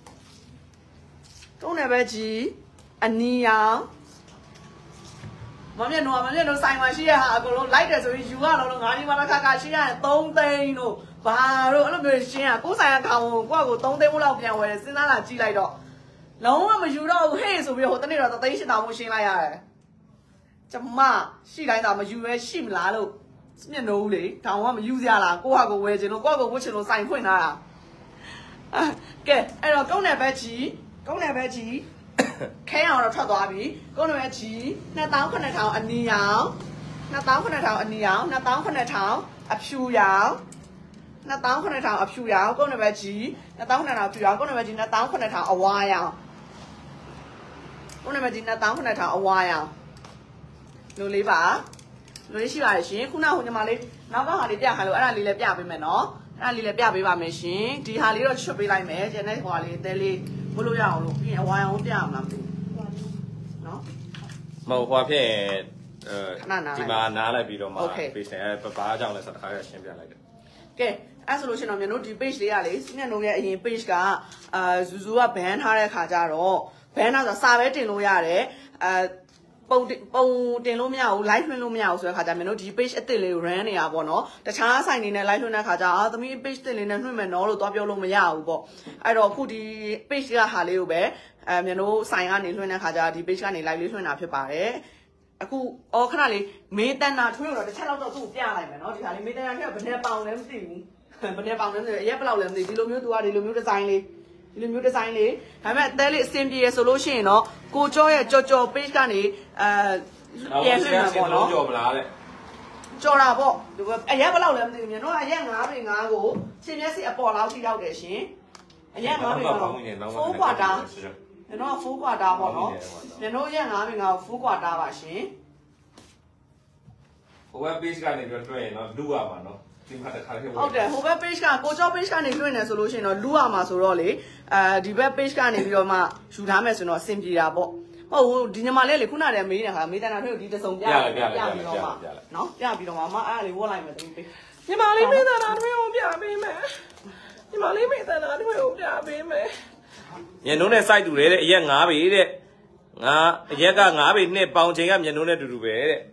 ကုန်းနယ်ပဲ G အနီအောင်မမြတ်တို့ဆိုင်မှာရှိရဟာအကုန်လုံးလိုက်တယ်ဆိုရင်ယူရတော့ငါးဒီမှာတစ်ခါရှိရတယ်3သိန်းတို့ဘာတို့အဲ့လိုမျိုးရှင်းရကိုယ်ဆိုင်ကခေါင်ကိုယ့်ကို3သိန်းလောက်ပြန်ဝယ်စဉ်းစားလာကြည့်လိုက်တော့လုံးဝမယူတော့ဘူးဟဲ့ဆိုပြီးဟိုတနေ့တော့3သိန်း8တောင်မို့ရှင်းလိုက်ရတယ်ကျမရှိတိုင်းသာမယူရဲရှိမလားလို့မျက်နှိုးလေခေါင်ကမယူစရာလားကိုယ့်ဟာကိုဝယ်ချင်လို့ကိုယ့်ကိုဝတ်ချင်လို့ဆိုင်ဖွင့်ထားတာကဲအဲ့တော့ကုန်းနယ်ဘက်ကြီးခဲအောင်တော့ထွက်သွားပြီကုန်းနယ်ဘက်ကြီး2,900အနီရောင်2,900အနီရောင်2,900အဖြူရောင်2,900အဖြူရောင်ကုန်းနယ်ဘက်ကြီး2,900အဖြူရောင်ကုန်းနယ်ဘက်ကြီး2,900အဝါရောင်ကုန်းနယ်ဘက်ကြီး2,900အဝါရောင်လိုလေးပါလိုလေးရှိပါရဲ့ရှင်ခုနကညီမလေးနောက်ကဟာလေးပြခိုင်းလို့အဲ့ဒါလေးလည်းပြပေးမယ်နော်အဲ့ဒါလေးလည်းပြပေးပါမယ်ရှင်ဒီဟာလေးတော့ချွတ်ပေးလိုက်မယ်ကျန်တဲ့ဟိုဟာလေးအသေးလေးဘလို့ရအောင်လို့ပြီးရင်အဝါရောင်ပြမှာမသိဘူးနော်မဟုတ်ဟွာဖြစ်ဒီမှာနားလိုက်ပြီးတော့မှ page နဲ့ဘာအကြောင်းလဲဆိုတော့တစ်ခါရရှင်းပြလိုက်တယ်ကဲအဲ့ဆိုလို့ရှိရင်တော့မြန်တို့ဒီ page လေးကလေမျက်နှာရဲ့အရင် page ကဇူဇူက ban ထားတဲ့ခါကျတော့ ban ထားဆိုစာပဲတင်လို့ရတယ်ပုံတင်လို့မရဘူး live လွှင့်လို့မရဘူးဆိုတဲ့ခါကျမြန်တို့ဒီ page အစ်စ်လေးကို run နေရပါတော့တခြားဆိုင်တွေနဲ့ live လွှင့်တဲ့ခါကျသမီး page တစ်လေးနဲ့လွှင့်မယ်နော်လို့သွားပြောလို့မရဘူးပေါ့အဲ့တော့အခုဒီ page ကဟာလေးကိုပဲမြန်တို့ဆိုင်ကနေလွှင့်တဲ့ခါကျဒီ page ကနေ live လေးလွှင့်တာဖြစ်ပါတယ်အခုခဏလေးမေးတန်တာထွေးတော့တစ်ချက်လောက်တော့သူ့ကိုပြလိုက်မယ်နော်ဒီခါလေးမေးတန်တာထွေးဘယ်နဲ့ပေါင်လဲမသိဘူးဘယ်နဲ့ပေါင်လဲမသိဘူးအရက်ဘယ်လောက်လဲမသိဘူးဒီလိုမျိုးသူကဒီလိုမျိုးဒီဇိုင်းလေးဒါပေမဲ့အသေးလေးအဆင်ပြေရဆိုလို့ရှိရင်တော့ကိုကျော်ရဲ့ကြော် page ကနေပြန်လွှင့်မှာပေါ့နော်ကြော်မလားတဲ့ကြော်တာပေါ့အရက်ဘယ်လောက်လဲမသိဘူးမြန်တော့အရက်9ပေ9ကိုရှင်မျက်စိအပေါ်လောက်ထိရောက်တယ်ရှင်အရက်9ပေ9ကို4 quarter ကျွန်တော်4 quarter ပေါ့နော်ကျွန်တော်ရက်9ပေ9ကို4 quarter ပါရှင်ဟို web page ကနေပြီးတွေ့ရင်တော့လူရမှာနော်ဒီမှာတစ်ခါလေးဟုတ်တယ်ဟို web page ကကိုကျော် page ကနေတွေ့နေဆိုလို့ရှိရင်တော့လူရမှာဆိုတော့လေဒီ web page ကနေပြီးတော့မှယူထားမယ်ဆိုတော့အဆင်ပြေတာပေါ့ဟုတ်ဒီညီမလေးလေခုနတည်းမေးနေတာမေးတန်တာတို့ဒီတစုံပြပြီးတော့မှနော်ပြပြီးတော့မှအဲ့ဒါလေးဝတ်လိုက်မယ်တမီးပေးညီမလေးမေးတန်တာတို့ကိုပြပေးမယ်ညီမလေးမေးတန်တာတို့ကိုပြပေးမယ်ညနှုံးနဲ့ site တူတယ်တဲ့အရက်9ပေတဲ့ငါအရက်က9ပေနဲ့ပေါင်ချိန်ကညနှုံးနဲ့တူတူပဲတဲ့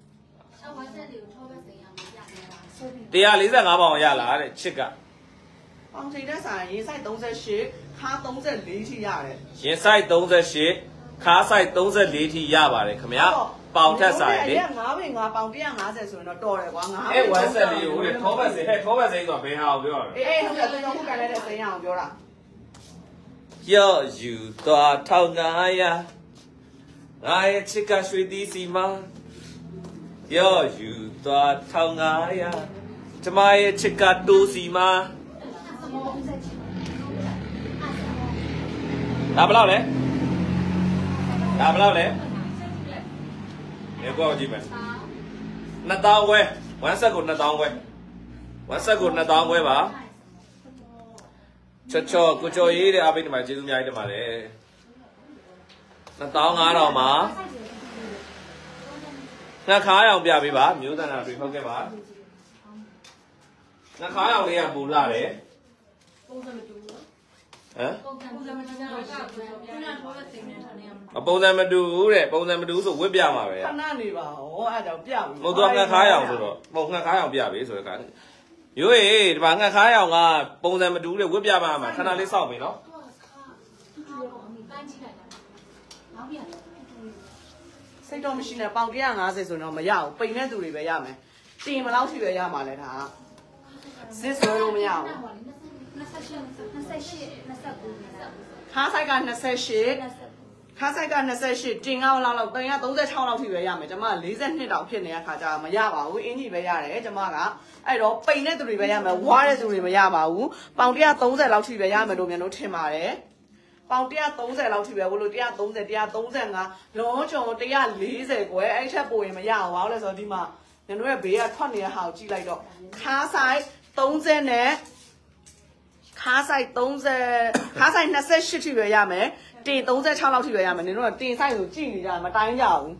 145ပေါင်ရလားတဲ့ချစ်ကပေါင်ချိန်တဲ့ဆိုင်ရင် site 38ခါ34ထိရတယ်ရင် site 38ခါ site 34ထိရပါတယ်ခင်ဗျာပေါင်ထက်ဆိုင်လေ 9ပေ9ပေါင်150ဆိုရင်တော့တော်တယ်ကွာ 9ပေဝမ်းဆက်လေးကိုထောပတ်စိထောပတ်စိဆိုဘယ်ဟာကိုပြောရလဲအေးဟုတ်တယ်ကျွန်တော်ခုကန်လိုက်တဲ့စိမ်းအောင်ပြောတာရော့ယူသွား1500ငါရဲ့ချစ်ကရွှေသီးစီမရော့ယူသွား1500ကျမရဲ့ချစ်ကတိုးစီမဒါဘယ်လောက်လဲဒါဘယ်လောက်လဲရေကောကြည့်မယ်2000ခွဲ1ဆက်ကို2000ခွဲ1ဆက်ကို2000ခွဲပါချောကိုကျော်ရေးတဲ့အပိတ်ဒီမှာကျေးဇူးအများကြီးတင်ပါတယ်2500မှာငါခါးအောင်ပြပေးပါမျိုးတန်တာတွေဟုတ်ကဲ့ပါငါခါးအောင်လေးကပူလာတယ်ပုံစံမတူဘူးဟမ်ပုံစံမတူတဲ့ပုံစံမတူဆိုဝစ်ပြမှာပဲခဏနေပါဟောအဲ့ကြောင့်ပြပြီမဟုတ်တော့ငါခါးအောင်ဆိုတော့မဟုတ်ငါခါးအောင်ပြပေးဆိုတဲ့ကရိုးရေဒီမှာငါခါးအောင်ကပုံစံမတူတဲ့ဝစ်ပြပါမှာခဏလေးစောင့်ပြီနော်စိတ်တော့မရှိနဲ့ပေါင်150ဆိုတော့မရဘူးပိန်တဲ့သူတွေပဲရမယ်တင်မလောက်ရှိပဲရမှာလဲဒါစစ်ဆွဲလို့မရဘူးခါဆိုင်က28ခါဆိုင်က28တင်ကောက်လောက်336လောက်ထိပဲရမယ်ကျွန်မ42တောင်ဖြစ်နေတဲ့ခါကျမရပါဘူးအင်ကြီးပဲရတယ်ကျွန်မကအဲ့တော့ပိန်တဲ့သူတွေပဲရမယ်ဝါတဲ့သူတွေမရပါဘူးပေါင်130လောက်ထိပဲရမယ်လို့မြန်လို့ထင်ပါတယ်ပေါင်130လောက်ထိပဲဘလို့130 135လုံးချုံ140ကွယ်အဲ့ထက်ပိုရင်မရအောင်ပါလို့ဆိုတော့ဒီမှာညတို့ရဲ့ဘေးကထွက်နေတဲ့ဟာကိုကြည့်လိုက်တော့ခါဆိုင်30နဲ့ခါဆိုင်30ခါဆိုင်28ထိပဲရမယ်တင်36လောက်ထိပဲရမယ်နင်တို့ကတင်ဆိုင်ကိုကြည့်နေကြမတိုင်းကြဘူး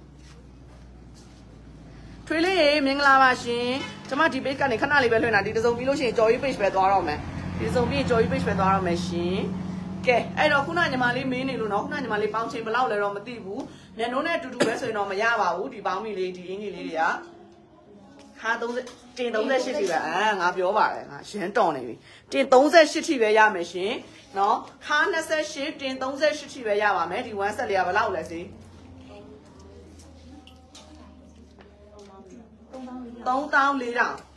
ထွေးလေးရေမင်္ဂလာပါရှင်ကျွန်မဒီ page ကနေခဏလေးပဲလွှင့်တာဒီတစုံပြီးလို့ရှိရင်ကြော်ကြီး page ပဲသွားတော့မယ်ဒီတစုံပြီးကြော်ကြီး page ပဲသွားတော့မယ်ရှင်ကဲအဲ့တော့ခုနညီမလေးမင်းနေလို့နော်ခုနညီမလေးပေါင်းချိန်ဘယ်လောက်လဲတော့မသိဘူးညမျက်နှာနဲ့အတူတူပဲဆိုရင်တော့မရပါဘူးဒီပေါင်းမီလေးဒီအင်ကြီးလေးတွေကခါ30တင်38ထိပဲငါပြောပါတယ်ငါရမ်းတော်နေပြီတင်38ထိပဲရမယ်ရှင်နော်ခါ28တင်38ထိပဲရပါမယ်ဒီ1ဆက်လေးကဘယ်လောက်လဲစီ3400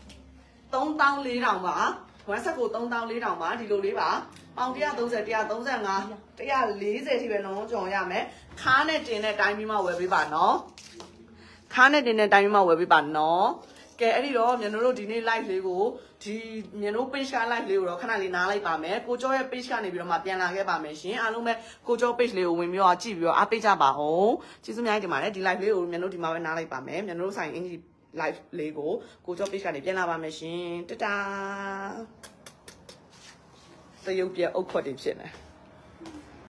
ပါ1ဆက်ကို3400ပါဒီလိုလေးပါပေါင်130 135 140ထိပဲလုံးကြော်ရမယ်ခါနဲ့တင်တဲ့တိုင်းပြီးမှဝယ်ပေးပါနော်ခါနဲ့တင်တဲ့တိုင်းပြီးမှဝယ်ပေးပါနော်ကဲအဲ့ဒီတော့မြန်တို့ဒီနေ့ live လေးကိုဒီမြန်တို့ page က live လေးကိုတော့ခဏလေးနားလိုက်ပါမယ်ကိုကျော်ရဲ့ page ကနေပြီးတော့မှပြန်လာခဲ့ပါမယ်ရှင်အားလုံးပဲကိုကျော် page လေးကိုဝင်ပြီးတော့ကြည့်ပြီးတော့အားပေးကြပါဦးကျေးဇူးများတင်ပါတယ်ဒီ live လေးကိုမြန်တို့ဒီမှာပဲနားလိုက်ပါမယ်မြန်တို့ဆိုင်အင်ဂျီ live လေးကိုကျော် page ကနေပြန်လာပါမယ်ရှင်တတာတရုပ်ပြအုတ်ခွက်တွေဖြစ်နေ